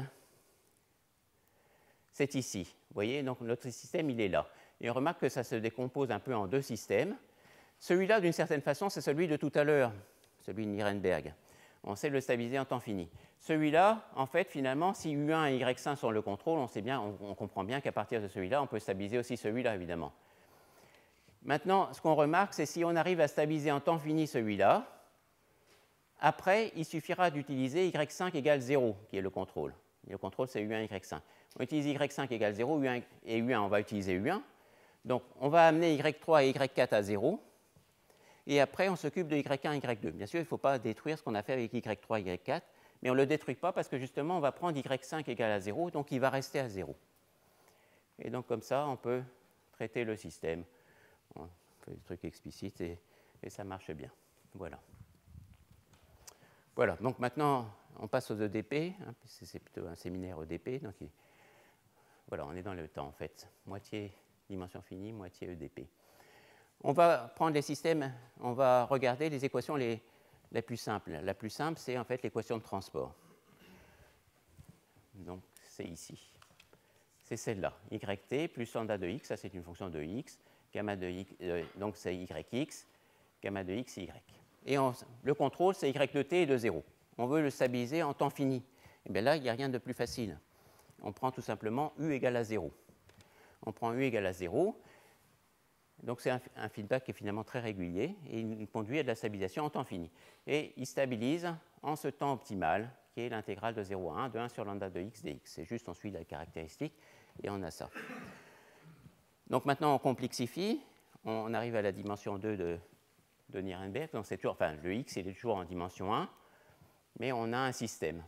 c'est ici. Vous voyez, donc notre système, il est là. Et on remarque que ça se décompose un peu en deux systèmes. Celui-là, d'une certaine façon, c'est celui de tout à l'heure, celui de Nirenberg. On sait le stabiliser en temps fini. Celui-là, en fait, finalement, si U1 et Y5 sont le contrôle, on comprend bien qu'à partir de celui-là, on peut stabiliser aussi celui-là, évidemment. Maintenant, ce qu'on remarque, c'est si on arrive à stabiliser en temps fini celui-là, Après, il suffira d'utiliser y5 égale 0, qui est le contrôle. Et le contrôle, c'est U1, Y5. On utilise y5 égale 0, U1 et U1, on va utiliser U1. Donc, on va amener Y3 et Y4 à 0. Et après, on s'occupe de Y1 et Y2. Bien sûr, il ne faut pas détruire ce qu'on a fait avec Y3 et Y4, mais on ne le détruit pas parce que justement, on va prendre Y5 égale à 0, donc il va rester à 0. Et donc, comme ça, on peut traiter le système. On fait des trucs explicites et ça marche bien. Voilà. Voilà, donc maintenant, on passe aux EDP. Hein, c'est plutôt un séminaire EDP. Donc, voilà, on est dans le temps, en fait. Moitié dimension finie, moitié EDP. On va prendre les systèmes, on va regarder les équations les plus simples. La plus simple, c'est en fait l'équation de transport. Donc, c'est ici. C'est celle-là. YT plus lambda de x, ça c'est une fonction de x. Gamma de x, donc c'est yx. Gamma de x, c'est y. Et le contrôle, c'est y de t et de 0. On veut le stabiliser en temps fini. Et bien là, il n'y a rien de plus facile. On prend tout simplement u égale à 0. On prend u égale à 0. Donc c'est un feedback qui est finalement très régulier et il conduit à de la stabilisation en temps fini. Et il stabilise en ce temps optimal, qui est l'intégrale de 0 à 1, de 1 sur lambda de x dx. C'est juste, on suit la caractéristique et on a ça. Donc maintenant, on complexifie. On arrive à la dimension 2 de Nirenberg. Donc c'est toujours, enfin, le x, il est toujours en dimension 1, mais on a un système.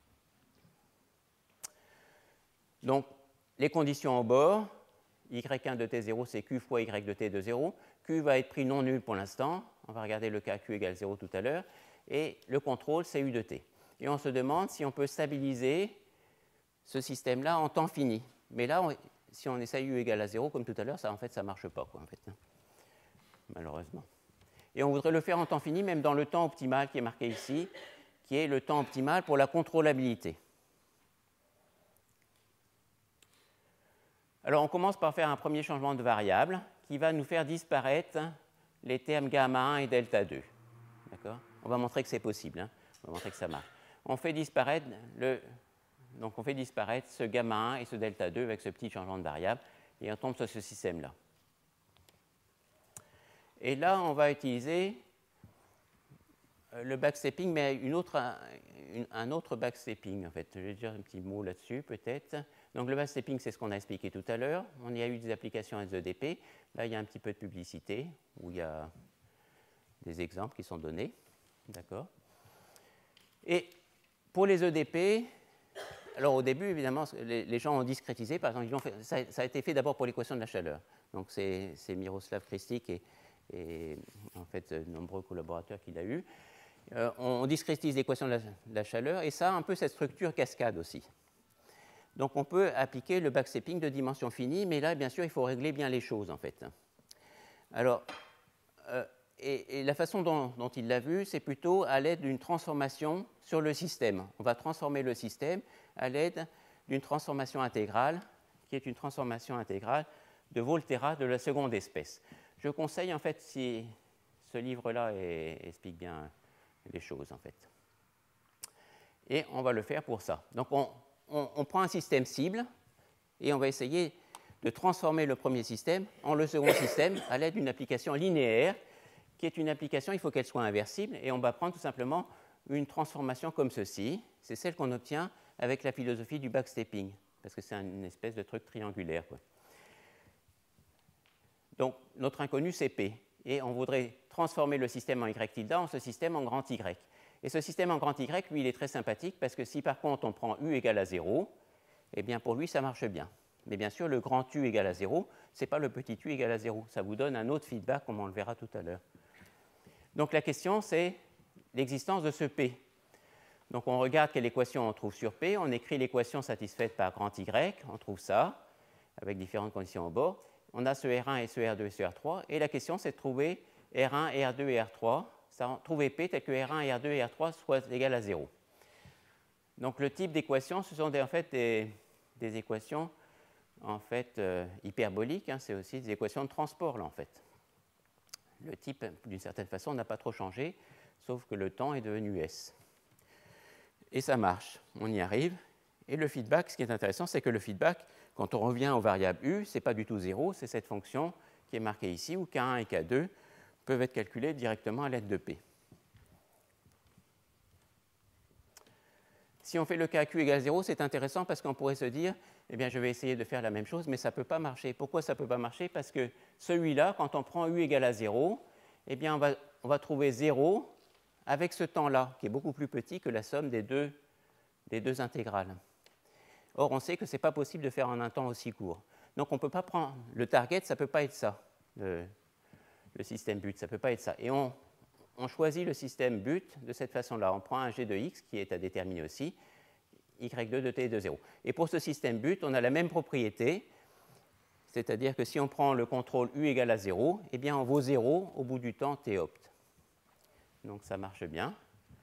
Donc, les conditions au bord, y1 de t0, c'est q fois y de t de 0. Q va être pris non nul pour l'instant. On va regarder le cas q égale 0 tout à l'heure. Et le contrôle, c'est u de t. Et on se demande si on peut stabiliser ce système-là en temps fini. Mais là, si on essaye u égale à 0, comme tout à l'heure, ça, en fait, ça ne marche pas, quoi, en fait, hein, malheureusement. Et on voudrait le faire en temps fini, même dans le temps optimal qui est marqué ici, qui est le temps optimal pour la contrôlabilité. Alors, on commence par faire un premier changement de variable qui va nous faire disparaître les termes gamma 1 et delta 2. D'accord ? On va montrer que c'est possible. Hein ? On va montrer que ça marche. On fait disparaître ce gamma 1 et ce delta 2 avec ce petit changement de variable et on tombe sur ce système-là. Et là, on va utiliser le backstepping, mais un autre backstepping, en fait. Je vais dire un petit mot là-dessus, peut-être. Donc, le backstepping, c'est ce qu'on a expliqué tout à l'heure. On y a eu des applications à EDP. Là, il y a un petit peu de publicité, où il y a des exemples qui sont donnés. D'accord. Et pour les EDP, alors au début, évidemment, les gens ont discrétisé. Par exemple, ça a été fait d'abord pour l'équation de la chaleur. Donc, c'est Miroslav Kristik et en fait, de nombreux collaborateurs qu'il a eus. On discrétise l'équation de la chaleur, et ça a un peu cette structure cascade aussi. Donc, on peut appliquer le backstepping de dimension finie, mais là, bien sûr, il faut régler bien les choses, en fait. Alors, et la façon dont il l'a vu, c'est plutôt à l'aide d'une transformation sur le système. On va transformer le système à l'aide d'une transformation intégrale, qui est une transformation intégrale de Volterra de la seconde espèce. Je conseille, en fait, si ce livre-là explique bien les choses, en fait. Et on va le faire pour ça. Donc, on prend un système cible et on va essayer de transformer le premier système en le second système à l'aide d'une application linéaire qui est une application, il faut qu'elle soit inversible, et on va prendre tout simplement une transformation comme ceci. C'est celle qu'on obtient avec la philosophie du backstepping, parce que c'est une espèce de truc triangulaire, quoi. Donc, notre inconnu, c'est P. Et on voudrait transformer le système en Y tilde en ce système en grand Y. Et ce système en grand Y, lui, il est très sympathique, parce que si par contre on prend U égale à 0, eh bien pour lui, ça marche bien. Mais bien sûr, le grand U égale à 0, ce n'est pas le petit U égale à 0. Ça vous donne un autre feedback, comme on le verra tout à l'heure. Donc la question, c'est l'existence de ce P. Donc on regarde quelle équation on trouve sur P, on écrit l'équation satisfaite par grand Y, on trouve ça, avec différentes conditions au bord. On a ce R1 et ce R2 et ce R3, et la question, c'est de trouver R1, R2 et R3, trouver P tel que R1, R2 et R3 soient égales à 0. Donc le type d'équation, ce sont en fait des équations en fait, hyperboliques, hein, c'est aussi des équations de transport, là, en fait. Le type, d'une certaine façon, n'a pas trop changé, sauf que le temps est devenu S. Et ça marche, on y arrive. Et le feedback, ce qui est intéressant, c'est que le feedback, quand on revient aux variables U, ce n'est pas du tout 0, c'est cette fonction qui est marquée ici, où K1 et K2 peuvent être calculés directement à l'aide de P. si on fait le cas q égale 0, c'est intéressant parce qu'on pourrait se dire, eh bien, je vais essayer de faire la même chose, mais ça ne peut pas marcher. Pourquoi ça ne peut pas marcher? Parce que celui-là, quand on prend u égale à 0, eh bien, on va trouver 0 avec ce temps-là, qui est beaucoup plus petit que la somme des deux intégrales. Or, on sait que ce n'est pas possible de faire en un temps aussi court. Donc, on ne peut pas prendre le target, ça ne peut pas être ça, le système but, ça ne peut pas être ça. Et on choisit le système but de cette façon-là. On prend un g de x qui est à déterminer aussi, y2 de t de 0. Et pour ce système but, on a la même propriété, c'est-à-dire que si on prend le contrôle u égale à 0, eh bien, on vaut 0 au bout du temps t opt. Donc, ça marche bien.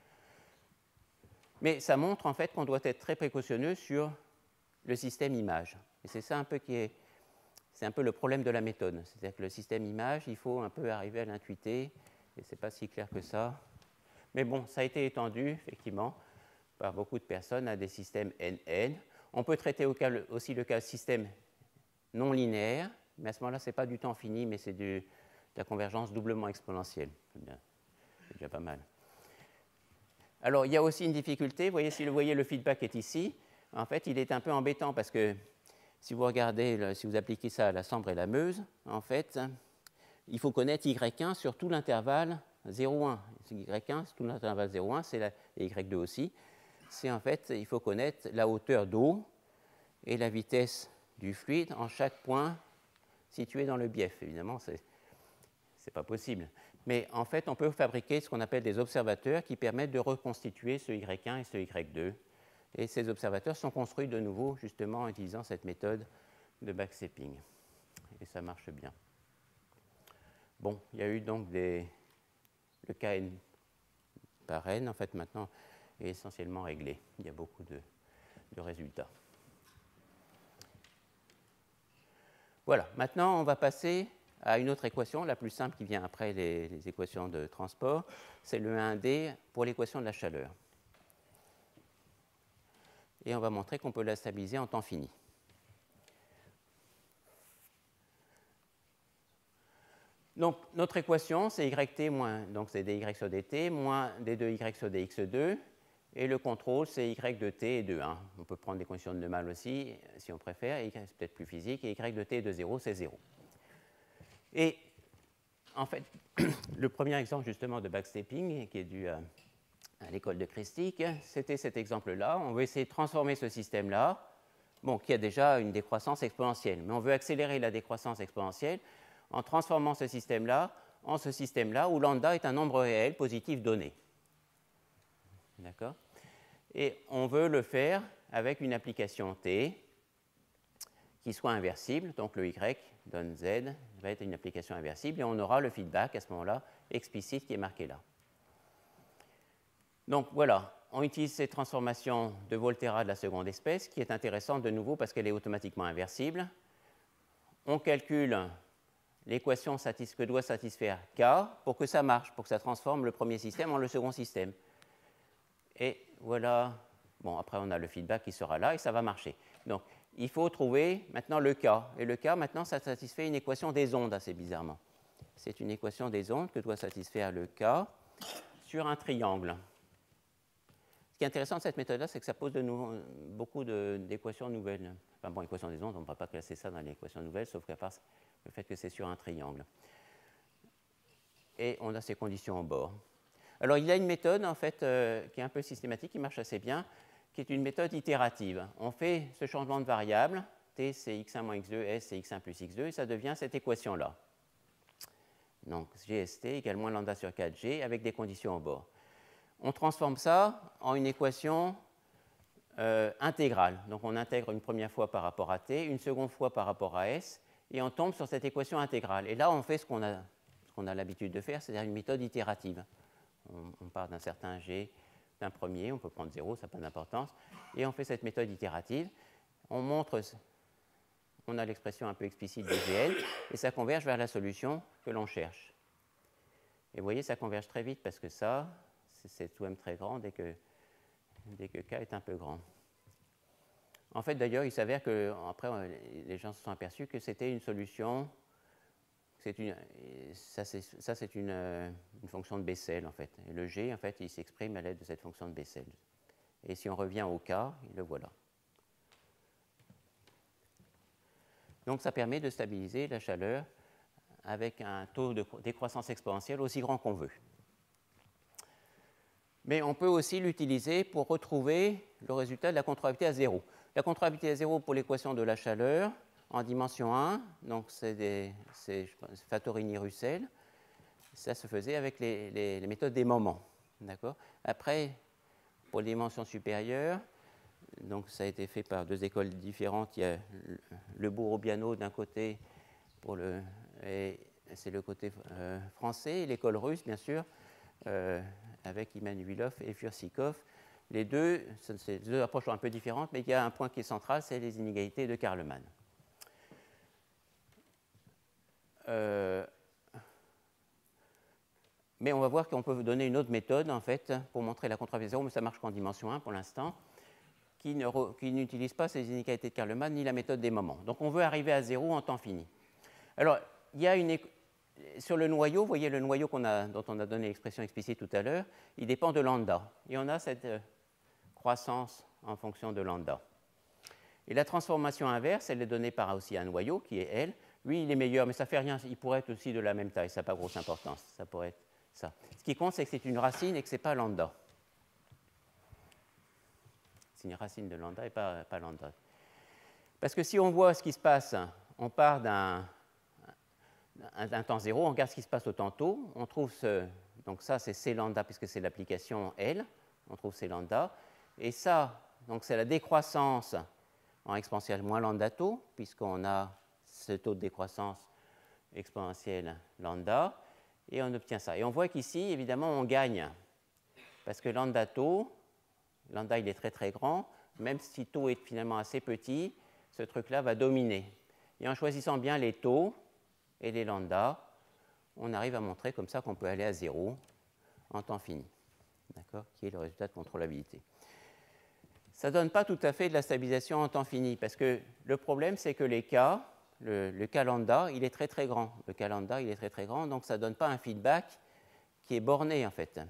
Mais ça montre en fait qu'on doit être très précautionneux sur le système image. Et c'est ça un peu c'est un peu le problème de la méthode. C'est-à-dire que le système image, il faut un peu arriver à l'intuiter, et ce n'est pas si clair que ça. Mais bon, ça a été étendu, effectivement, par beaucoup de personnes à des systèmes NN. On peut traiter aussi le cas système non linéaire, mais à ce moment-là, ce n'est pas du temps fini, mais c'est de la convergence doublement exponentielle. C'est déjà pas mal. Alors, il y a aussi une difficulté. Vous voyez, si vous voyez, le feedback est ici. En fait, il est un peu embêtant parce que si vous regardez, si vous appliquez ça à la Sambre et la Meuse, en fait, il faut connaître y1 sur tout l'intervalle 0,1. Y1 sur tout l'intervalle 0,1, c'est et y2 aussi. C'est en fait, il faut connaître la hauteur d'eau et la vitesse du fluide en chaque point situé dans le bief. Évidemment, ce n'est pas possible. Mais en fait, on peut fabriquer ce qu'on appelle des observateurs qui permettent de reconstituer ce y1 et ce y2. Et ces observateurs sont construits de nouveau, justement, en utilisant cette méthode de backstepping. Et ça marche bien. Bon, il y a eu donc le cas n par n, en fait, maintenant, est essentiellement réglé. Il y a beaucoup de résultats. Voilà, maintenant, on va passer à une autre équation, la plus simple qui vient après les équations de transport. C'est le 1D pour l'équation de la chaleur. Et on va montrer qu'on peut la stabiliser en temps fini. Donc, notre équation, c'est yt moins, donc c'est dy sur dt, moins d2y sur dx2, et le contrôle, c'est y de t et de 1. On peut prendre des conditions de Neumann aussi, si on préfère, y c'est peut-être plus physique, et y de t de 0, c'est 0. Et en fait, le premier exemple justement de backstepping, qui est dû à l'école de Christic, c'était cet exemple-là. On veut essayer de transformer ce système-là, bon, qui a déjà une décroissance exponentielle, mais on veut accélérer la décroissance exponentielle en transformant ce système-là en ce système-là où lambda est un nombre réel positif donné. D'accord? Et on veut le faire avec une application t qui soit inversible, donc le y donne z va être une application inversible, et on aura le feedback à ce moment-là explicite qui est marqué là. Donc voilà, on utilise cette transformation de Volterra de la seconde espèce, qui est intéressante de nouveau parce qu'elle est automatiquement inversible. On calcule l'équation que doit satisfaire K pour que ça marche, pour que ça transforme le premier système en le second système. Et voilà, bon, après on a le feedback qui sera là et ça va marcher. Donc, il faut trouver maintenant le K. Et le K, maintenant, ça satisfait une équation des ondes, assez bizarrement. C'est une équation des ondes que doit satisfaire le K sur un triangle. Ce qui est intéressant de cette méthode-là, c'est que ça pose beaucoup d'équations nouvelles. Enfin bon, équations des ondes, on ne va pas classer ça dans les équations nouvelles, sauf qu'à part le fait que c'est sur un triangle. Et on a ces conditions au bord. Alors, il y a une méthode, en fait, qui est un peu systématique, qui marche assez bien, qui est une méthode itérative. On fait ce changement de variable, t c'est x1 moins x2, s c'est x1 plus x2, et ça devient cette équation-là. Donc, gst égale moins lambda sur 4g avec des conditions au bord. On transforme ça en une équation intégrale. Donc, on intègre une première fois par rapport à t, une seconde fois par rapport à s, et on tombe sur cette équation intégrale. Et là, on fait ce qu'on a l'habitude de faire, c'est-à-dire une méthode itérative. On part d'un certain g, d'un premier, on peut prendre 0, ça n'a pas d'importance, et on fait cette méthode itérative. On a l'expression un peu explicite de Gn, et ça converge vers la solution que l'on cherche. Et vous voyez, ça converge très vite parce que ça, c'est tout de même très grand dès que k est un peu grand. En fait, d'ailleurs, il s'avère que, après, les gens se sont aperçus que c'était une solution. Ça, c'est une fonction de Bessel, en fait. Et le G, en fait, il s'exprime à l'aide de cette fonction de Bessel. Et si on revient au cas, le voilà. Donc ça permet de stabiliser la chaleur avec un taux de décroissance exponentielle aussi grand qu'on veut. Mais on peut aussi l'utiliser pour retrouver le résultat de la contrôlabilité à zéro. La contrôlabilité à zéro pour l'équation de la chaleur en dimension 1, donc c'est Fattorini-Russell. Ça se faisait avec les méthodes des moments. Après, pour les dimensions supérieures, donc ça a été fait par deux écoles différentes. Il y a le Bourrobiano d'un côté, c'est le côté français, et l'école russe, bien sûr, avec Immanuilov et Fursikov. Les deux approches sont un peu différentes, mais il y a un point qui est central, c'est les inégalités de Karlmann. Mais on va voir qu'on peut donner une autre méthode, en fait, pour montrer la contrôlabilité zéro, mais ça marche qu'en dimension 1 pour l'instant, qui n'utilise pas ces inégalités de Karlmann ni la méthode des moments. Donc on veut arriver à zéro en temps fini. Alors, il y a sur le noyau, vous voyez le noyau dont on a donné l'expression explicite tout à l'heure, il dépend de lambda. Et on a cette croissance en fonction de lambda. Et la transformation inverse, elle est donnée par aussi un noyau qui est L. Lui, il est meilleur, mais ça ne fait rien. Il pourrait être aussi de la même taille, ça n'a pas grosse importance. Ça pourrait être ça. Ce qui compte, c'est que c'est une racine et que ce n'est pas lambda. C'est une racine de lambda et pas lambda. Parce que si on voit ce qui se passe, on part d'un temps zéro, on regarde ce qui se passe au temps tau, on trouve donc ça c'est C lambda puisque c'est l'application L, on trouve C lambda, et ça, donc c'est la décroissance en exponentielle moins lambda tau, puisqu'on a ce taux de décroissance exponentielle lambda, et on obtient ça. Et on voit qu'ici, évidemment, on gagne, parce que lambda tau, lambda il est très très grand, même si tau est finalement assez petit, ce truc-là va dominer. Et en choisissant bien les taux et les lambda, on arrive à montrer comme ça qu'on peut aller à zéro en temps fini, qui est le résultat de contrôlabilité. Ça ne donne pas tout à fait de la stabilisation en temps fini, parce que le problème, c'est que les cas, le cas lambda, il est très très grand. Le cas lambda, il est très très grand, donc ça ne donne pas un feedback qui est borné, en fait.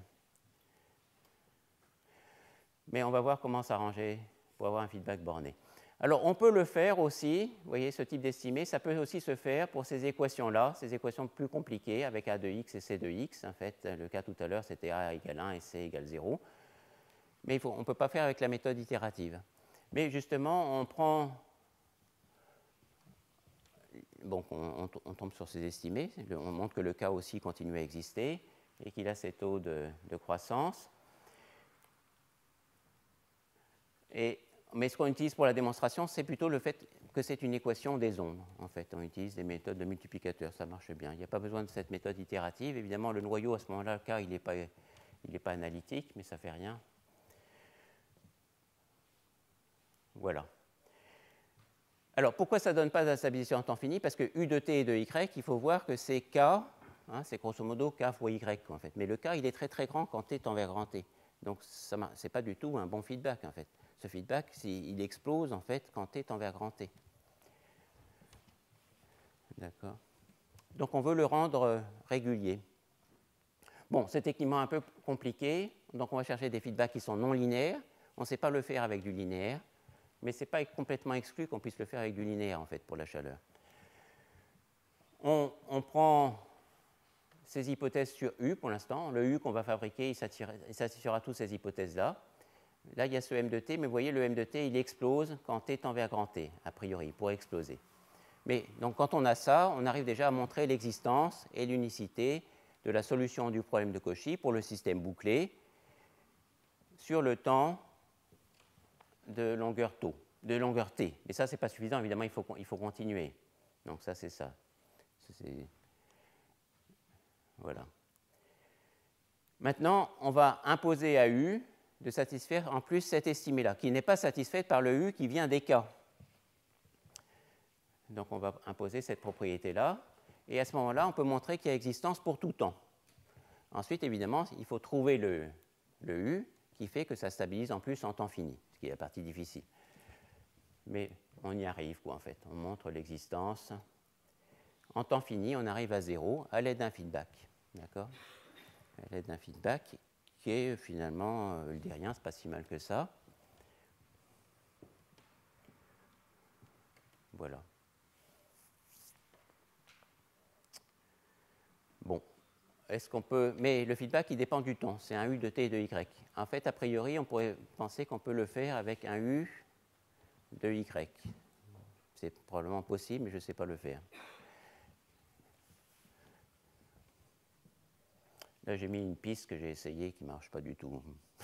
Mais on va voir comment s'arranger pour avoir un feedback borné. Alors, on peut le faire aussi, vous voyez, ce type d'estimé, ça peut aussi se faire pour ces équations-là, ces équations plus compliquées avec A de x et C de x. En fait, le cas tout à l'heure, c'était A égale 1 et C égale 0. Mais on ne peut pas faire avec la méthode itérative. Mais justement, on prend... Bon, on tombe sur ces estimés, on montre que le cas aussi continue à exister et qu'il a ces taux de croissance. Mais ce qu'on utilise pour la démonstration, c'est plutôt le fait que c'est une équation des ondes. En fait, on utilise des méthodes de multiplicateur, ça marche bien. Il n'y a pas besoin de cette méthode itérative. Évidemment, le noyau, à ce moment-là, le cas, il n'est pas analytique, mais ça ne fait rien. Voilà. Alors, pourquoi ça ne donne pas de la stabilisation en temps fini? Parce que U de t et de y, il faut voir que c'est k, c'est grosso modo k fois y, en fait. Mais le k, il est très très grand quand t tend vers grand t. Donc, ce n'est pas du tout un bon feedback, en fait. Ce feedback, il explose, en fait, quand t tend vers grand t. D'accord. Donc, on veut le rendre régulier. Bon, c'est techniquement un peu compliqué. Donc, on va chercher des feedbacks qui sont non linéaires. On ne sait pas le faire avec du linéaire. Mais ce n'est pas complètement exclu qu'on puisse le faire avec du linéaire, en fait, pour la chaleur. On prend ces hypothèses sur U, pour l'instant. Le U qu'on va fabriquer, il satisfera toutes ces hypothèses-là. Là, il y a ce M de T, mais vous voyez, le M de T, il explose quand T tend vers grand T, a priori, il pourrait exploser. Mais donc, quand on a ça, on arrive déjà à montrer l'existence et l'unicité de la solution du problème de Cauchy pour le système bouclé sur le temps de longueur T. Mais ça, ce n'est pas suffisant, évidemment, il faut continuer. Donc ça, c'est ça. Voilà. Maintenant, on va imposer à U de satisfaire en plus cet estimé-là, qui n'est pas satisfait par le U qui vient des cas. Donc on va imposer cette propriété-là, et à ce moment-là, on peut montrer qu'il y a existence pour tout temps. Ensuite, évidemment, il faut trouver le U qui fait que ça stabilise en plus en temps fini, ce qui est la partie difficile. Mais on y arrive, quoi, en fait. On montre l'existence. En temps fini, on arrive à 0 à l'aide d'un feedback. D'accord? À l'aide d'un feedback qui est finalement, je ne dis rien, ce n'est pas si mal que ça. Voilà. Bon. Est-ce qu'on peut... Mais le feedback, il dépend du temps. C'est un U de t et de y. En fait, a priori, on pourrait penser qu'on peut le faire avec un U de y. C'est probablement possible, mais je ne sais pas le faire. Là, j'ai mis une piste que j'ai essayée qui ne marche pas du tout.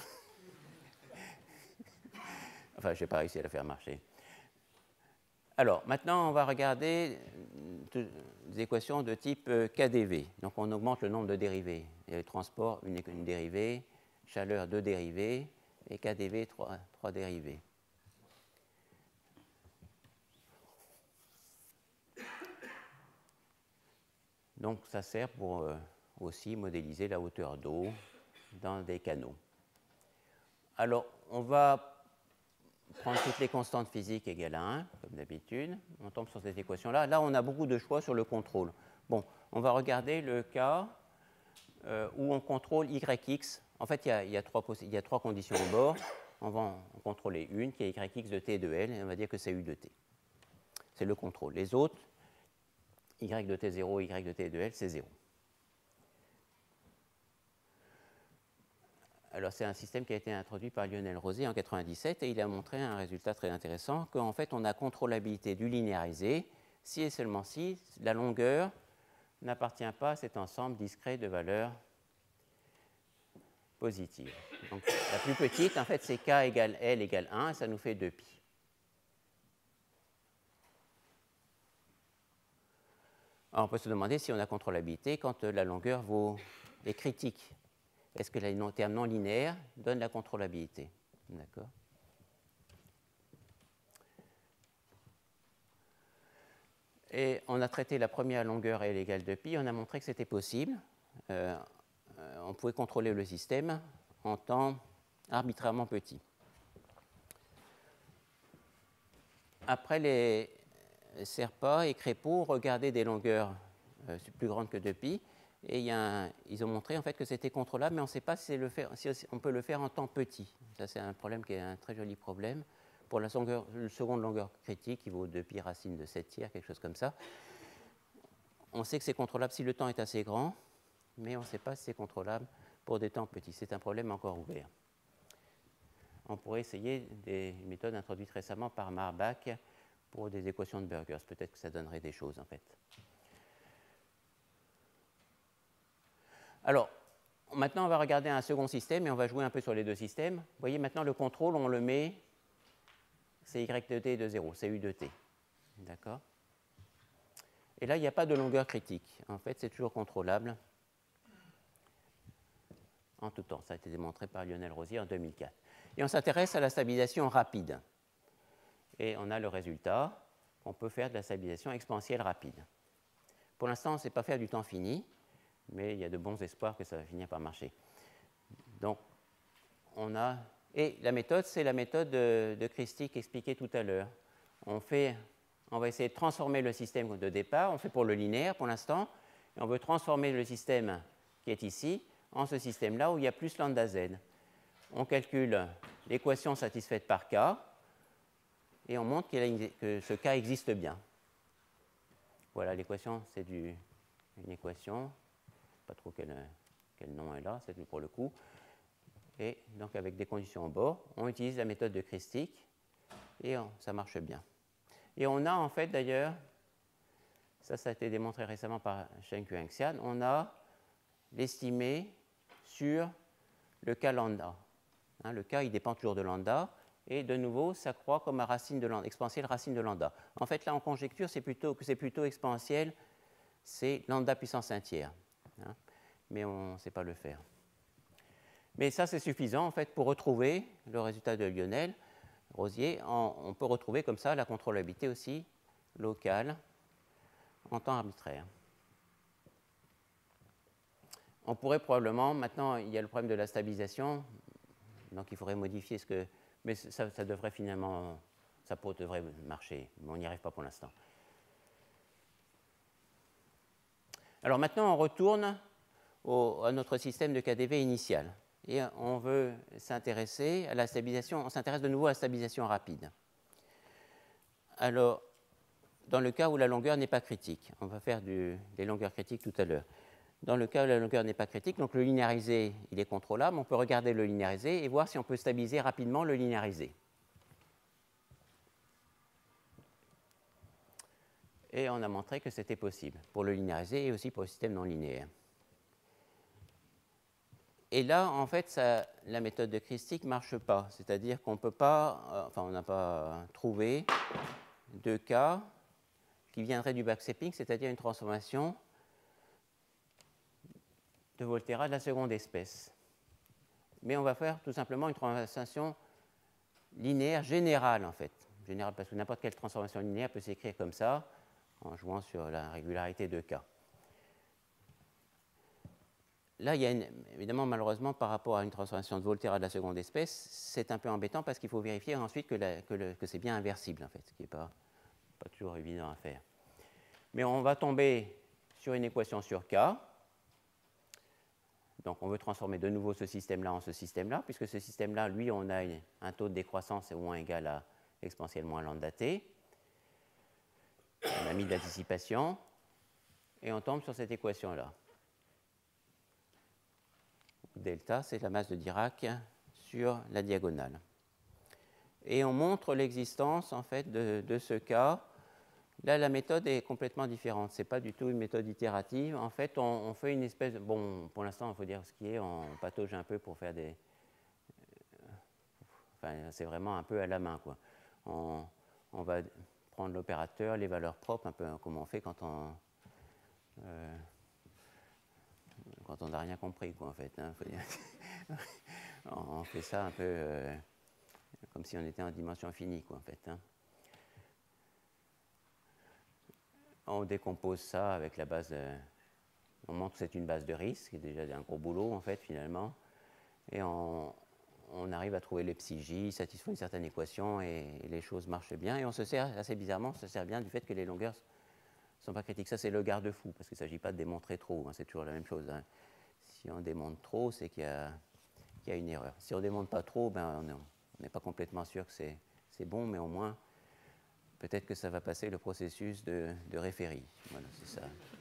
Enfin, je n'ai pas réussi à la faire marcher. Alors, maintenant, on va regarder des équations de type KdV. Donc, on augmente le nombre de dérivés. Il y a le transport, une dérivée, chaleur, 2 dérivés, et KdV, 3 dérivés. Donc, ça sert pour aussi modéliser la hauteur d'eau dans des canaux. Alors, on va prendre toutes les constantes physiques égales à 1, comme d'habitude. On tombe sur cette équation-là. Là, on a beaucoup de choix sur le contrôle. Bon, on va regarder le cas où on contrôle YX. En fait, il y a trois conditions au bord. On va en contrôler une qui est YX de T et de L, et on va dire que c'est U de T. C'est le contrôle. Les autres, Y de T0, Y de T et de L, c'est 0. Alors, c'est un système qui a été introduit par Lionel Rosé en 1997 et il a montré un résultat très intéressant qu'en fait, on a contrôlabilité du linéarisé si et seulement si la longueur n'appartient pas à cet ensemble discret de valeurs positives. Donc, la plus petite, en fait, c'est K égale L égale 1 et ça nous fait 2π. Alors, on peut se demander si on a contrôlabilité quand la longueur est critique. Est-ce que les termes non linéaires donnent la contrôlabilité? D'accord. Et on a traité la première longueur L égale 2π, on a montré que c'était possible. On pouvait contrôler le système en temps arbitrairement petit. Après, les Serpa et Crépeau regardaient des longueurs plus grandes que 2π. Et ils ont montré en fait que c'était contrôlable, mais on ne sait pas si on peut le faire en temps petit. Ça, c'est un problème qui est un très joli problème. Pour la seconde longueur critique, il vaut 2π racine de 7 tiers, quelque chose comme ça. On sait que c'est contrôlable si le temps est assez grand, mais on ne sait pas si c'est contrôlable pour des temps petits. C'est un problème encore ouvert. On pourrait essayer des méthodes introduites récemment par Marbach pour des équations de Burgers. Peut-être que ça donnerait des choses, en fait. Alors, maintenant, on va regarder un second système et on va jouer un peu sur les deux systèmes. Vous voyez, maintenant, le contrôle, on le met, c'est Y de T de 0, c'est U de T. D'accord? Et là, il n'y a pas de longueur critique. En fait, c'est toujours contrôlable en tout temps. Ça a été démontré par Lionel Rosier en 2004. Et on s'intéresse à la stabilisation rapide. Et on a le résultat. On peut faire de la stabilisation exponentielle rapide. Pour l'instant, on ne sait pas faire du temps fini, mais il y a de bons espoirs que ça va finir par marcher. Donc, on a... Et la méthode, c'est la méthode de Christic expliquée tout à l'heure. On va essayer de transformer le système de départ. On fait pour le linéaire pour l'instant. Et on veut transformer le système qui est ici en ce système-là où il y a plus lambda z. On calcule l'équation satisfaite par K et on montre que ce K existe bien. Voilà, l'équation, c'est une équation. Pas trop quel nom est là, c'est pour le coup. Et donc, avec des conditions au bord, on utilise la méthode de Christic et ça marche bien. Et on a en fait d'ailleurs, ça a été démontré récemment par Shen Kuang-Xian, on a l'estimé sur le K lambda. Le K, il dépend toujours de lambda. Et de nouveau, ça croît comme à racine de lambda, exponentielle racine de lambda. En fait, là, en conjecture, que c'est plutôt exponentielle, c'est lambda puissance 1 tiers. Mais on ne sait pas le faire. Mais ça, c'est suffisant, en fait, pour retrouver le résultat de Lionel Rosier. On peut retrouver comme ça la contrôlabilité aussi locale en temps arbitraire. On pourrait probablement, maintenant, il y a le problème de la stabilisation, donc il faudrait modifier ce que... Mais ça devrait finalement... Ça devrait marcher, mais on n'y arrive pas pour l'instant. Alors maintenant, on retourne à notre système de KdV initial. Et on veut s'intéresser à la stabilisation, on s'intéresse de nouveau à la stabilisation rapide. Alors, dans le cas où la longueur n'est pas critique. On va faire des longueurs critiques tout à l'heure. Dans le cas où la longueur n'est pas critique, donc le linéarisé, il est contrôlable. On peut regarder le linéarisé et voir si on peut stabiliser rapidement le linéarisé. Et on a montré que c'était possible pour le linéarisé et aussi pour le système non linéaire. Et là, en fait, la méthode de Christic ne marche pas. C'est-à-dire qu'on ne peut pas, on n'a pas trouvé de cas qui viendraient du backstepping, c'est-à-dire une transformation de Volterra de la seconde espèce. Mais on va faire tout simplement une transformation linéaire générale, en fait. Générale, parce que n'importe quelle transformation linéaire peut s'écrire comme ça, en jouant sur la régularité de K. Là, il y a évidemment, malheureusement, par rapport à une transformation de Volterra de la seconde espèce, c'est un peu embêtant parce qu'il faut vérifier ensuite que c'est bien inversible, en fait, ce qui n'est pas toujours évident à faire. Mais on va tomber sur une équation sur K. Donc, on veut transformer de nouveau ce système-là en ce système-là, puisque ce système-là, lui, on a un taux de décroissance au moins égal à exponentielle moins lambda t. On a mis de la dissipation, et on tombe sur cette équation-là. Delta, c'est la masse de Dirac sur la diagonale. Et on montre l'existence, en fait, de ce cas. Là, la méthode est complètement différente. Ce n'est pas du tout une méthode itérative. En fait, on fait une espèce de... Bon, pour l'instant, il faut dire ce qui est. On patauge un peu pour faire des... c'est vraiment un peu à la main, quoi. On va prendre l'opérateur, les valeurs propres, un peu comme on fait quand on n'a rien compris, quoi, en fait. Hein, on fait ça un peu comme si on était en dimension finie, quoi, en fait. Hein. On décompose ça avec la base on montre que c'est une base de risque, qui est déjà un gros boulot, en fait, finalement. Et on arrive à trouver les psi-j, satisfont une certaine équation, et les choses marchent bien. Et on se sert, assez bizarrement, on se sert bien du fait que les longueurs ne sont pas critiques. Ça, c'est le garde-fou, parce qu'il ne s'agit pas de démontrer trop. Hein, c'est toujours la même chose. Hein. Si on démontre trop, c'est qu'il y a une erreur. Si on ne démontre pas trop, ben, on n'est pas complètement sûr que c'est bon, mais au moins, peut-être que ça va passer le processus de référie. Voilà, c'est ça.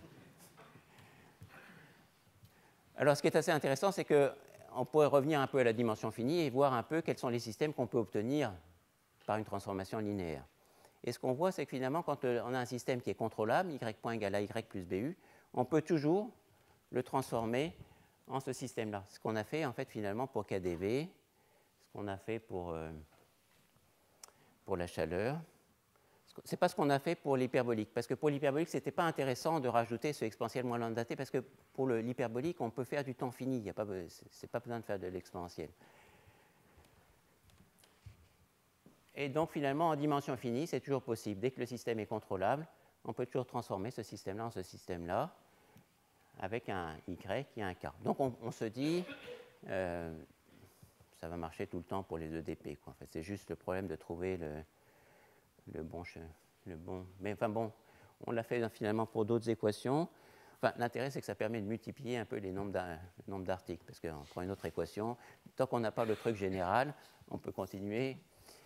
Alors, ce qui est assez intéressant, c'est qu'on pourrait revenir un peu à la dimension finie et voir un peu quels sont les systèmes qu'on peut obtenir par une transformation linéaire. Et ce qu'on voit, c'est que finalement, quand on a un système qui est contrôlable, y point égale à y plus bu, on peut toujours le transformer en ce système-là. Ce qu'on a fait, en fait, finalement, pour KdV, ce qu'on a fait pour la chaleur. Ce n'est pas ce qu'on a fait pour l'hyperbolique, parce que pour l'hyperbolique, ce n'était pas intéressant de rajouter ce exponentiel moins lambda t, parce que pour l'hyperbolique, on peut faire du temps fini, ce n'est pas besoin de faire de l'exponentiel. Et donc, finalement, en dimension finie, c'est toujours possible. Dès que le système est contrôlable, on peut toujours transformer ce système-là en ce système-là, avec un y et un k. Donc, on se dit, ça va marcher tout le temps pour les EDP, quoi. En fait, c'est juste le problème de trouver le bon. Mais enfin bon, on l'a fait finalement pour d'autres équations. Enfin, l'intérêt, c'est que ça permet de multiplier un peu le nombre d'articles, parce qu'on prend une autre équation. Tant qu'on n'a pas le truc général, on peut continuer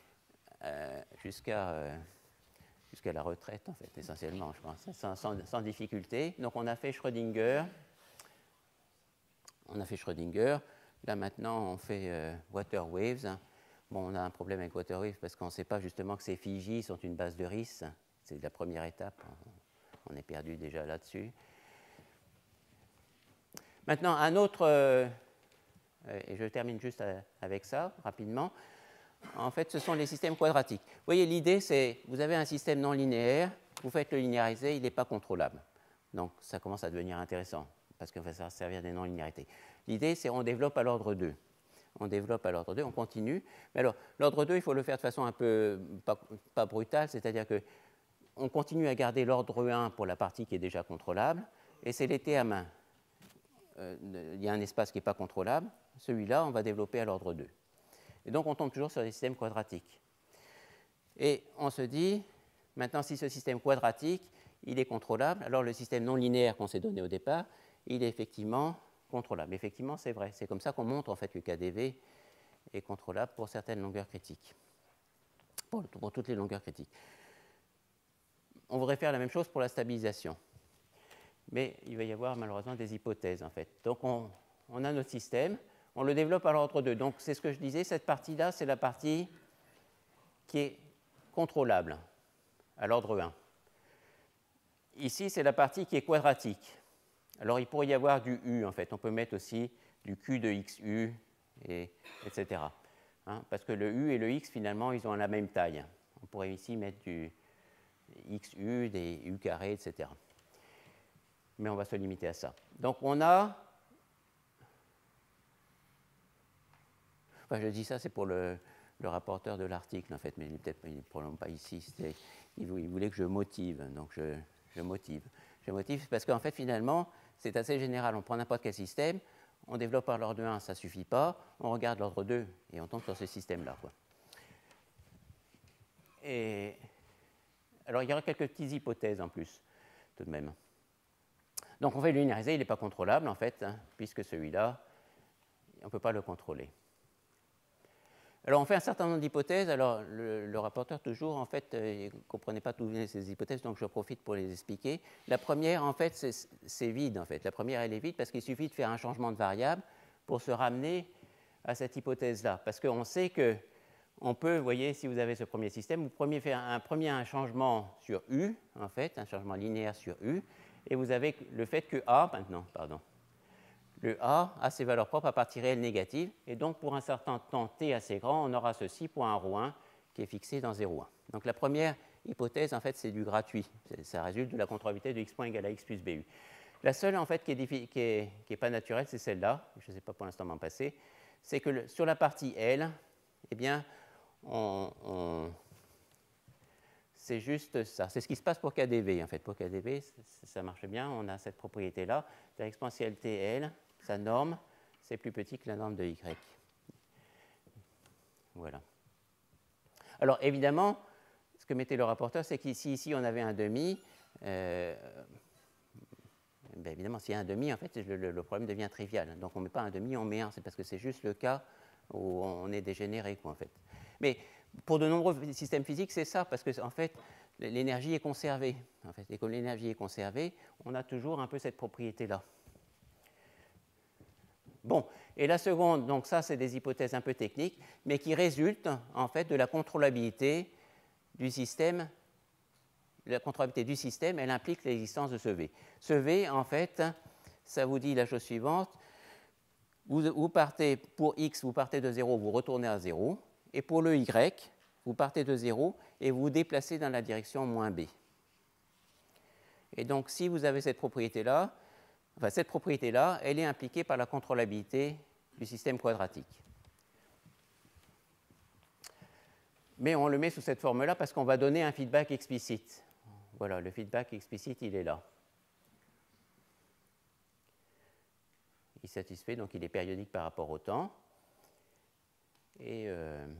jusqu'à la retraite, en fait, essentiellement, je pense, sans difficulté. Donc, on a fait Schrödinger. Là, maintenant, on fait water waves. Bon, on a un problème avec water waves parce qu'on ne sait pas justement que ces phi-j sont une base de RIS. C'est la première étape. On est perdu déjà là-dessus. Maintenant, un autre, et je termine juste avec ça, rapidement. En fait, ce sont les systèmes quadratiques. Vous voyez, l'idée, c'est, vous avez un système non linéaire, vous faites le linéarisé, il n'est pas contrôlable. Donc, ça commence à devenir intéressant, parce qu'on va se servir des non-linéarités. L'idée, c'est on développe à l'ordre 2. On continue. Mais alors, l'ordre 2, il faut le faire de façon un peu pas brutale, c'est-à-dire qu'on continue à garder l'ordre 1 pour la partie qui est déjà contrôlable, et c'est les T à main. Il y a un espace qui n'est pas contrôlable. Celui-là, on va développer à l'ordre 2. Et donc, on tombe toujours sur des systèmes quadratiques. Et on se dit, maintenant, si ce système quadratique, il est contrôlable, alors le système non linéaire qu'on s'est donné au départ, il est effectivement contrôlable. Effectivement, c'est vrai. C'est comme ça qu'on montre en fait que KdV est contrôlable pour certaines longueurs critiques, pour toutes les longueurs critiques. on voudrait faire la même chose pour la stabilisation. Mais il va y avoir malheureusement des hypothèses, en fait. Donc, on a notre système, on le développe à l'ordre 2. Donc, c'est ce que je disais, cette partie-là, c'est la partie qui est contrôlable, à l'ordre 1. Ici, c'est la partie qui est quadratique. Alors, il pourrait y avoir du U, en fait. On peut mettre aussi du Q de XU, etc. Hein, parce que le U et le X, finalement, ils ont la même taille. On pourrait ici mettre du XU, des U carrés, etc. Mais on va se limiter à ça. Donc, on a... Enfin, je dis ça, c'est pour le rapporteur de l'article, en fait, mais il n'est probablement pas ici. Il voulait que je motive, donc je motive. Je motive parce qu'en fait, finalement, c'est assez général. On prend n'importe quel système, on développe par l'ordre 1, ça ne suffit pas, on regarde l'ordre 2 et on tombe sur ce système-là, quoi. Et alors, il y aura quelques petites hypothèses en plus, tout de même. Donc, on fait le linéarisé, il n'est pas contrôlable, en fait, hein, puisque celui-là, on ne peut pas le contrôler. Alors, on fait un certain nombre d'hypothèses. Alors, le rapporteur, toujours, en fait, il ne comprenait pas toutes ces hypothèses, donc je profite pour les expliquer. La première, en fait, c'est vide, en fait. La première, elle est vide parce qu'il suffit de faire un changement de variable pour se ramener à cette hypothèse-là. Parce qu'on sait qu'on peut, vous voyez, si vous avez ce premier système, vous pouvez faire un changement sur U, en fait, un changement linéaire sur U, et vous avez le fait que A, maintenant, pardon, le A a ses valeurs propres à partie réelle négative, et donc pour un certain temps t assez grand, on aura ceci pour un ρ1 qui est fixé dans 0,1. Donc la première hypothèse, en fait, c'est du gratuit. Ça résulte de la contrôlabilité de x point égale à x plus bu. La seule, en fait, qui est pas naturelle, c'est celle-là. Je ne sais pas pour l'instant m'en passer. C'est que sur la partie L, eh bien, c'est juste ça. C'est ce qui se passe pour KdV. En fait, pour KdV, ça marche bien. On a cette propriété-là. L'exponentielle TL, sa norme, c'est plus petit que la norme de Y. Voilà. Alors, évidemment, ce que mettait le rapporteur, c'est qu'ici, ici, on avait un demi. Ben évidemment, s'il y a un demi, en fait, le problème devient trivial. Donc, on ne met pas un demi, on met un. C'est parce que c'est juste le cas où on est dégénéré, quoi, en fait. Mais pour de nombreux systèmes physiques, c'est ça, parce que, en fait, l'énergie est conservée. En fait. Et comme l'énergie est conservée, on a toujours un peu cette propriété-là. Bon, et la seconde, donc ça, c'est des hypothèses un peu techniques, mais qui résultent, en fait, de la contrôlabilité du système. La contrôlabilité du système, elle implique l'existence de ce V. Ce V, en fait, ça vous dit la chose suivante. Vous partez, pour x, vous partez de 0, vous retournez à 0. Et pour le y, vous partez de 0 et vous vous déplacez dans la direction moins b. Et donc, si vous avez cette propriété-là, elle est impliquée par la contrôlabilité du système quadratique. Mais on le met sous cette forme-là parce qu'on va donner un feedback explicite. Voilà, le feedback explicite, il est là. Il satisfait, donc il est périodique par rapport au temps. Et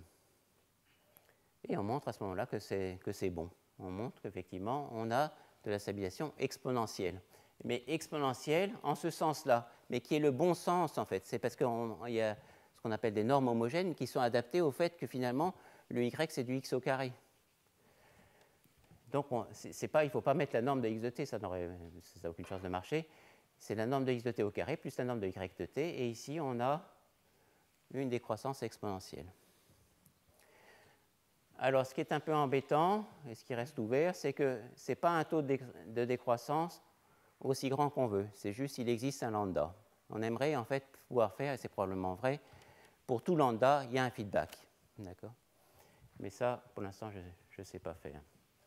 on montre à ce moment-là que c'est bon. On montre qu'effectivement, on a de la stabilisation exponentielle. Mais exponentielle en ce sens-là, mais qui est le bon sens, en fait. C'est parce qu'il y a ce qu'on appelle des normes homogènes qui sont adaptées au fait que finalement, le y, c'est du x au carré. Donc, il ne faut pas mettre la norme de x de t, ça n'a aucune chance de marcher. C'est la norme de x de t au carré plus la norme de y de t. Et ici, on a une décroissance exponentielle. Alors, ce qui est un peu embêtant, et ce qui reste ouvert, c'est que ce n'est pas un taux de décroissance aussi grand qu'on veut. C'est juste qu'il existe un lambda. On aimerait en fait pouvoir faire, et c'est probablement vrai, pour tout lambda, il y a un feedback. D'accord ? Mais ça, pour l'instant, je ne sais pas faire.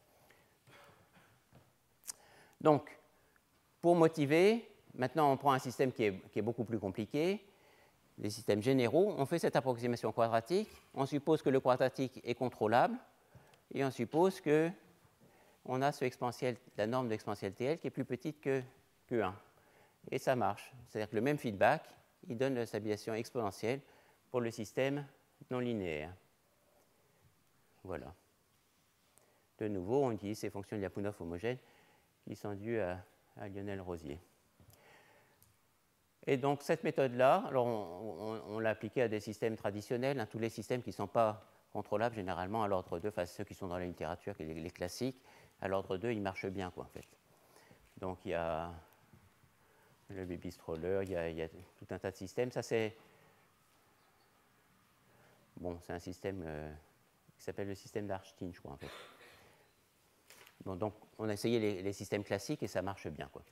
Donc, pour motiver, maintenant on prend un système qui est beaucoup plus compliqué, les systèmes généraux, on fait cette approximation quadratique, on suppose que le quadratique est contrôlable, et on suppose qu'on a la norme de l'exponentielle TL qui est plus petite que 1. Et ça marche. C'est-à-dire que le même feedback, il donne la stabilisation exponentielle pour le système non linéaire. Voilà. De nouveau, on utilise ces fonctions de Lyapunov homogènes qui sont dues à Lionel Rosier. Et donc, cette méthode-là, alors on l'a appliquée à des systèmes traditionnels, tous les systèmes qui ne sont pas contrôlables généralement à l'ordre 2, enfin ceux qui sont dans la littérature, les classiques, à l'ordre 2, il marche bien, quoi, en fait. Donc, il y a le baby stroller, il y a tout un tas de systèmes. Ça, c'est un système qui s'appelle le système d'Arnstein, je crois, en fait. Bon, donc, on a essayé les systèmes classiques et ça marche bien, quoi.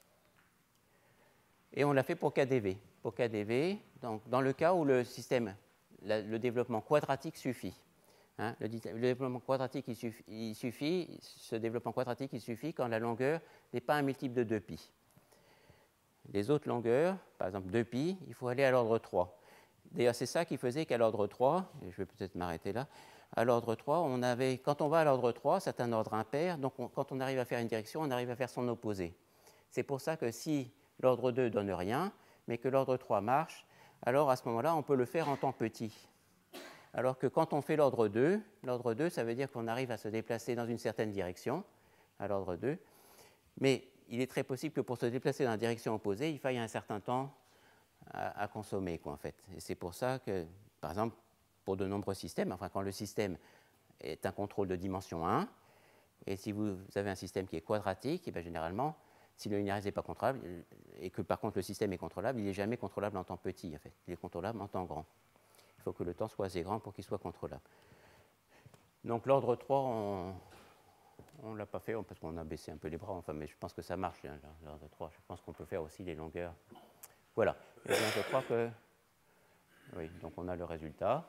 Et on l'a fait pour KDV. Pour KDV, donc, dans le cas où le système, le développement quadratique suffit. Hein, le développement quadratique, ce développement quadratique, il suffit quand la longueur n'est pas un multiple de 2π. Les autres longueurs, par exemple 2π, il faut aller à l'ordre 3. D'ailleurs, c'est ça qui faisait qu'à l'ordre 3, et je vais peut-être m'arrêter là, à l'ordre 3, quand on va à l'ordre 3, c'est un ordre impair, donc quand on arrive à faire une direction, on arrive à faire son opposé. C'est pour ça que si l'ordre 2 ne donne rien, mais que l'ordre 3 marche, alors à ce moment-là, on peut le faire en temps petit. Alors que quand on fait l'ordre 2, ça veut dire qu'on arrive à se déplacer dans une certaine direction, à l'ordre 2, mais il est très possible que pour se déplacer dans la direction opposée, il faille un certain temps à consommer, quoi, en fait. Et c'est pour ça que, par exemple, pour de nombreux systèmes, enfin, quand le système est un contrôle de dimension 1, et si vous avez un système qui est quadratique, et bien généralement, si le linéarisé n'est pas contrôlable, et que par contre le système est contrôlable, il n'est jamais contrôlable en temps petit, en fait. Il est contrôlable en temps grand. Il faut que le temps soit assez grand pour qu'il soit contrôlable. Donc l'ordre 3, on ne l'a pas fait parce qu'on a baissé un peu les bras, enfin, mais je pense que ça marche, hein, l'ordre 3. Je pense qu'on peut faire aussi les longueurs. Voilà. Et bien, je crois que... Oui, donc on a le résultat.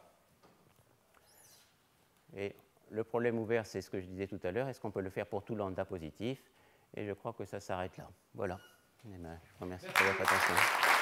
Et le problème ouvert, c'est ce que je disais tout à l'heure. Est-ce qu'on peut le faire pour tout lambda positif? Et je crois que ça s'arrête là. Voilà. Et bien, je vous remercie pour votre attention.